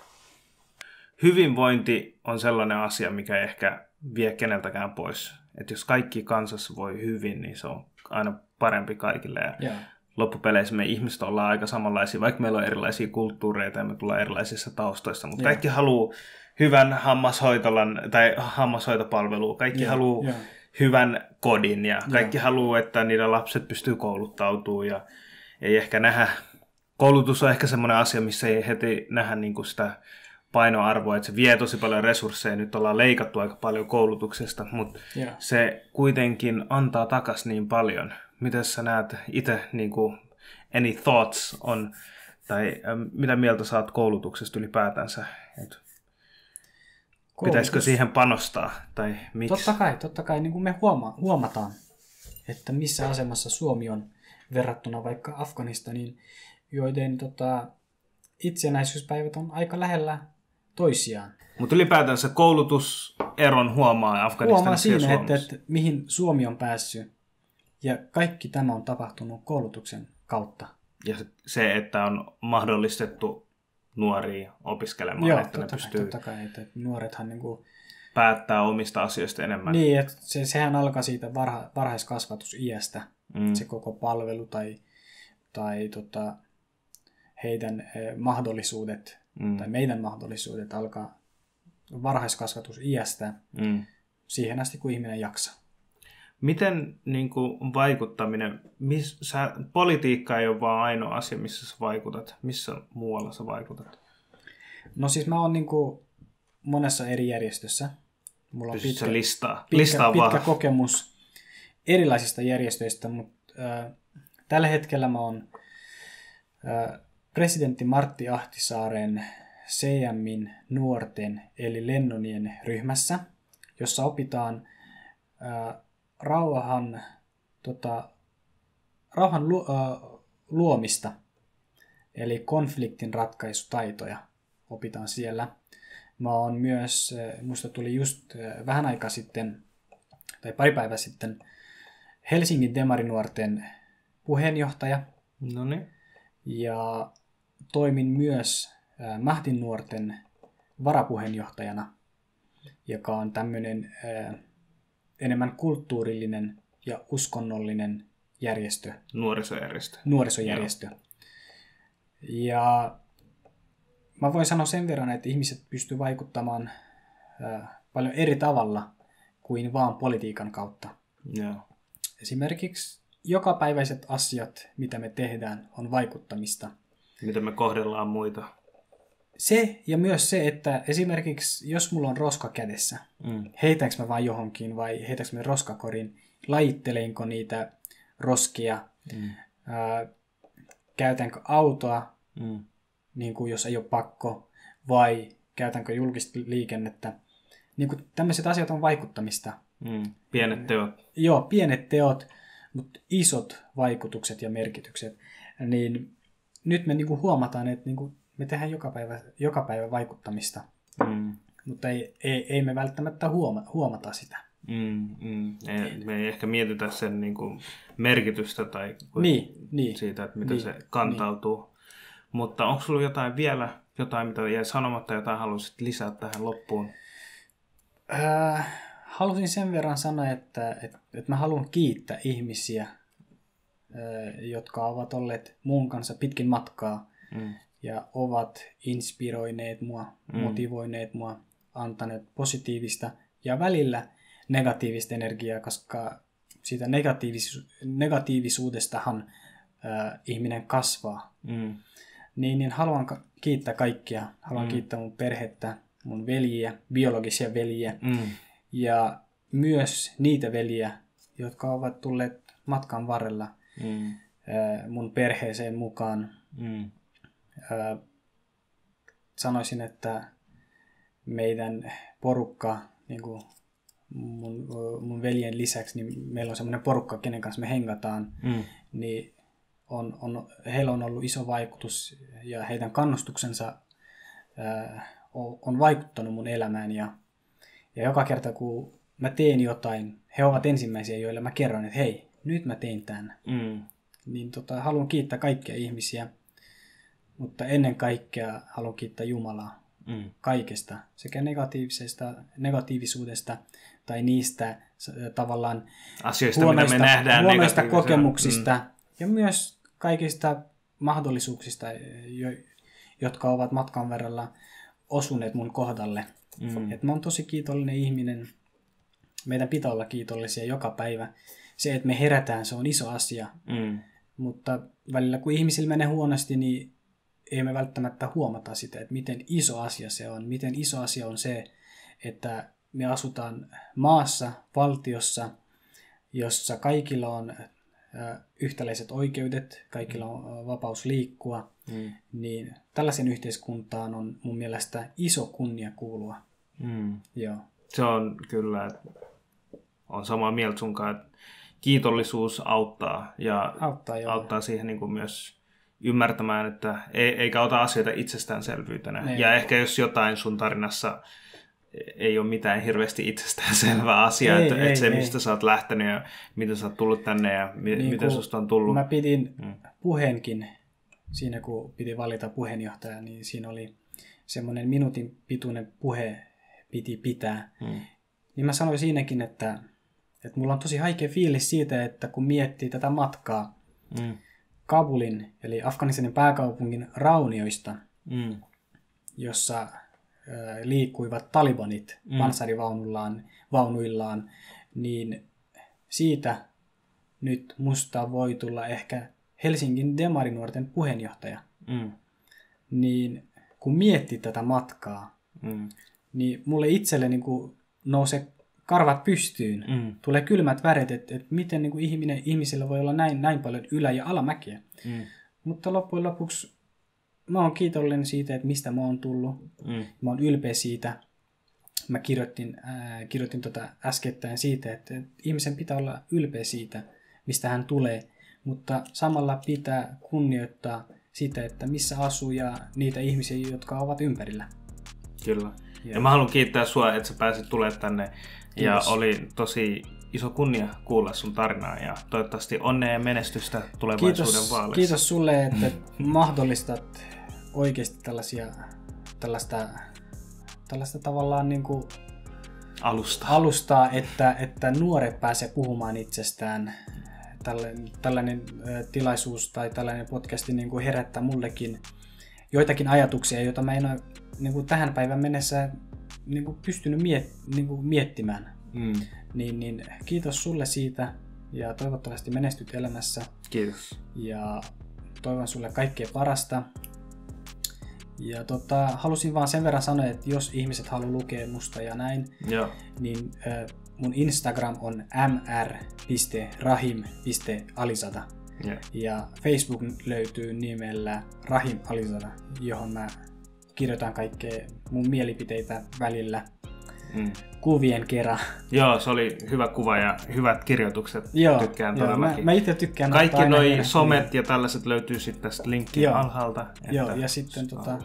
Hyvinvointi on sellainen asia, mikä ei ehkä vie keneltäkään pois. Että jos kaikki kansassa voi hyvin, niin se on aina parempi kaikille. Ja loppupeleissä me ihmiset ollaan aika samanlaisia, vaikka meillä on erilaisia kulttuureita ja me tullaan erilaisissa taustoissa. Mutta kaikki haluaa hyvän hammashoitolan tai hammashoitopalvelua. Kaikki haluaa hyvän kodin ja kaikki haluaa, että niiden lapset pystyy kouluttautumaan. Ja ei ehkä nähdä, koulutus on ehkä semmoinen asia, missä ei heti nähdä niinku sitä painoarvoa, että se vie tosi paljon resursseja. Nyt ollaan leikattu aika paljon koulutuksesta, mutta se kuitenkin antaa takaisin niin paljon. Miten sä näet itse, niin kuin, any thoughts on, tai mitä mieltä saat koulutuksesta ylipäätänsä? Pitäisikö siihen panostaa, tai miksi? Totta kai niin kuin me huomataan, että missä asemassa Suomi on verrattuna vaikka Afganistaniin, joiden itsenäisyyspäivät on aika lähellä toisiaan. Mutta ylipäätänsä koulutuseron huomaa Afganistanissa ja Suomessa. Että mihin Suomi on päässyt. Ja kaikki tämä on tapahtunut koulutuksen kautta. Ja se, että on mahdollistettu nuoria opiskelemaan, joo, että ne pystyy... totta kai, että nuorethan niinku... päättää omista asioista enemmän. Niin, että sehän alkaa siitä varhaiskasvatusiästä, se koko palvelu tai heidän mahdollisuudet, tai meidän mahdollisuudet alkaa varhaiskasvatusiästä siihen asti, kun ihminen jaksaa. Miten niin kuin, vaikuttaminen, politiikka ei ole vaan ainoa asia, missä sä vaikutat. Missä muualla sä vaikutat? No siis mä oon niin kuin monessa eri järjestössä. Mulla on pitkä kokemus erilaisista järjestöistä, mutta tällä hetkellä mä oon presidentti Martti Ahtisaaren CM:n nuorten eli Lennonien ryhmässä, jossa opitaan rauhan luomista, eli konfliktin ratkaisutaitoja opitaan siellä. Mä oon myös, musta tuli just vähän aikaa sitten, tai pari päivää sitten, Helsingin Demarinuorten puheenjohtaja. Noniin. Ja toimin myös Mahdin nuorten varapuheenjohtajana, joka on tämmöinen enemmän kulttuurillinen ja uskonnollinen järjestö. Nuorisojärjestö. Joo. Ja mä voin sanoa sen verran, että ihmiset pystyvät vaikuttamaan paljon eri tavalla kuin vaan politiikan kautta. Joo. Esimerkiksi jokapäiväiset asiat, mitä me tehdään, on vaikuttamista. Miten me kohdellaan muita. Se ja myös se, että esimerkiksi jos mulla on roska kädessä, heitänkö mä vaan johonkin vai heitänkö mä roskakorin, lajittelenko niitä roskia, käytänkö autoa, niin kuin jos ei ole pakko, vai käytänkö julkista liikennettä. Niin kuin tämmöiset asiat on vaikuttamista. Pienet teot. Joo, pienet teot, mutta isot vaikutukset ja merkitykset. Niin nyt me niinku huomataan, että niinku me tehdään joka päivä vaikuttamista, mutta ei me välttämättä huomata sitä. Me ei ehkä mietitä sen niinku merkitystä tai siitä, että miten se kantautuu. Mutta onko sulla jotain mitä jäi sanomatta, jotain haluaisit lisää tähän loppuun? Halusin sen verran sanoa, että mä haluan kiittää ihmisiä, jotka ovat olleet mun kanssa pitkin matkaa ja ovat inspiroineet mua, motivoineet mua, antaneet positiivista ja välillä negatiivista energiaa, koska siitä negatiivisuudestahan ihminen kasvaa. Niin haluan kiittää kaikkia. Haluan kiittää mun perhettä, mun veljiä, biologisia veljiä ja myös niitä veljiä, jotka ovat tulleet matkan varrella mun perheeseen mukaan. Sanoisin, että meidän porukka, niin kuin mun veljen lisäksi, niin meillä on semmoinen porukka, kenen kanssa me hengataan, niin heillä on ollut iso vaikutus ja heidän kannustuksensa on vaikuttanut mun elämään. Ja joka kerta, kun mä teen jotain, he ovat ensimmäisiä, joille mä kerron, että hei, nyt mä tein tämän. Niin haluan kiittää kaikkia ihmisiä, mutta ennen kaikkea haluan kiittää Jumalaa kaikesta, sekä negatiivisuudesta tai niistä tavallaan asioista, mitä me nähdään huonoista kokemuksista ja myös kaikista mahdollisuuksista, jotka ovat matkan varrella osuneet mun kohdalle. Et mä oon tosi kiitollinen ihminen. Meidän pitää olla kiitollisia joka päivä. Se, että me herätään, se on iso asia. Mutta välillä, kun ihmisillä menee huonosti, niin ei me välttämättä huomata sitä, että miten iso asia se on. Miten iso asia on se, että me asutaan maassa, valtiossa, jossa kaikilla on yhtäläiset oikeudet, kaikilla on vapaus liikkua, niin tällaisen yhteiskuntaan on mun mielestä iso kunnia kuulua. Joo. Se on kyllä, on samaa mieltä sunkaan, että kiitollisuus auttaa ja auttaa siihen niin kuin myös ymmärtämään, että eikä ota asioita itsestäänselvyytenä. Ja ehkä jos jotain sun tarinassa ei ole mitään hirveästi itsestäänselvää asiaa, että se mistä sä oot lähtenyt ja miten sä oot tullut tänne ja miten susta on tullut. Mä pidin puheenkin, siinä kun piti valita puheenjohtaja, niin siinä oli semmoinen minuutin pituinen puhe piti pitää. Niin mä sanoin siinäkin, että mulla on tosi haikea fiilis siitä, että kun miettii tätä matkaa Kabulin, eli Afganistanin pääkaupungin raunioista, jossa liikkuivat talibanit panssarivaunuillaan, niin siitä nyt musta voi tulla ehkä Helsingin demarinuorten puheenjohtaja. Niin kun miettii tätä matkaa, niin mulle itselle niin kuin nousee karvat pystyyn. Tulee kylmät väret, että miten niin kuin ihmisellä voi olla näin paljon ylä- ja alamäkiä. Mutta loppujen lopuksi mä oon kiitollinen siitä, että mistä mä oon tullut. Mä oon ylpeä siitä. Mä kirjoitin äskettäin siitä, että ihmisen pitää olla ylpeä siitä, mistä hän tulee. Mutta samalla pitää kunnioittaa sitä, että missä asuu ja niitä ihmisiä, jotka ovat ympärillä. Kyllä. Ja mä haluan kiittää sua, että sä pääsit tulemaan tänne. Kiitos. Ja oli tosi iso kunnia kuulla sun tarinaa ja toivottavasti onnea ja menestystä tulevaisuuden vaaleissa. Kiitos sulle, että mahdollistat oikeasti tällaista tavallaan niin kuin alustaa, että nuoret pääsee puhumaan itsestään. Tällainen tilaisuus tai tällainen podcasti niin kuin herättää mullekin joitakin ajatuksia, joita mä en ole niin kuin tähän päivän mennessä niin kuin pystynyt miettimään. Niin kiitos sulle siitä ja toivottavasti menestyt elämässä. Kiitos. Ja toivon sulle kaikkea parasta. Ja halusin vaan sen verran sanoa, että jos ihmiset haluaa lukea musta ja näin, niin mun Instagram on mr.rahim.alizada. Ja Facebook löytyy nimellä Rahim Alizada, johon mä kirjoitan kaikkea mun mielipiteitä välillä kuvien kerran. Joo, se oli hyvä kuva ja hyvät kirjoitukset. Tykkään todellakin. Mä itse tykkään. Kaikki noi somet ja tällaiset löytyy sitten tästä linkkiä alhaalta. Joo, ja sitten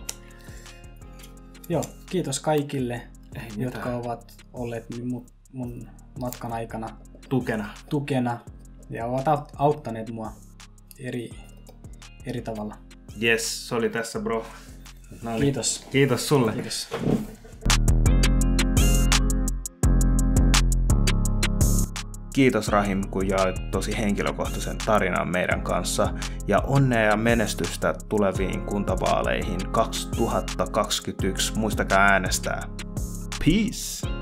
kiitos kaikille, jotka ovat olleet mun matkan aikana tukena ja ovat auttaneet mua eri tavalla. Yes, se oli tässä, bro. Kiitos. Kiitos sulle. Kiitos. Kiitos Rahim, kun jaoit tosi henkilökohtaisen tarinan meidän kanssa ja onnea ja menestystä tuleviin kuntavaaleihin 2021. Muistakaa äänestää. Peace!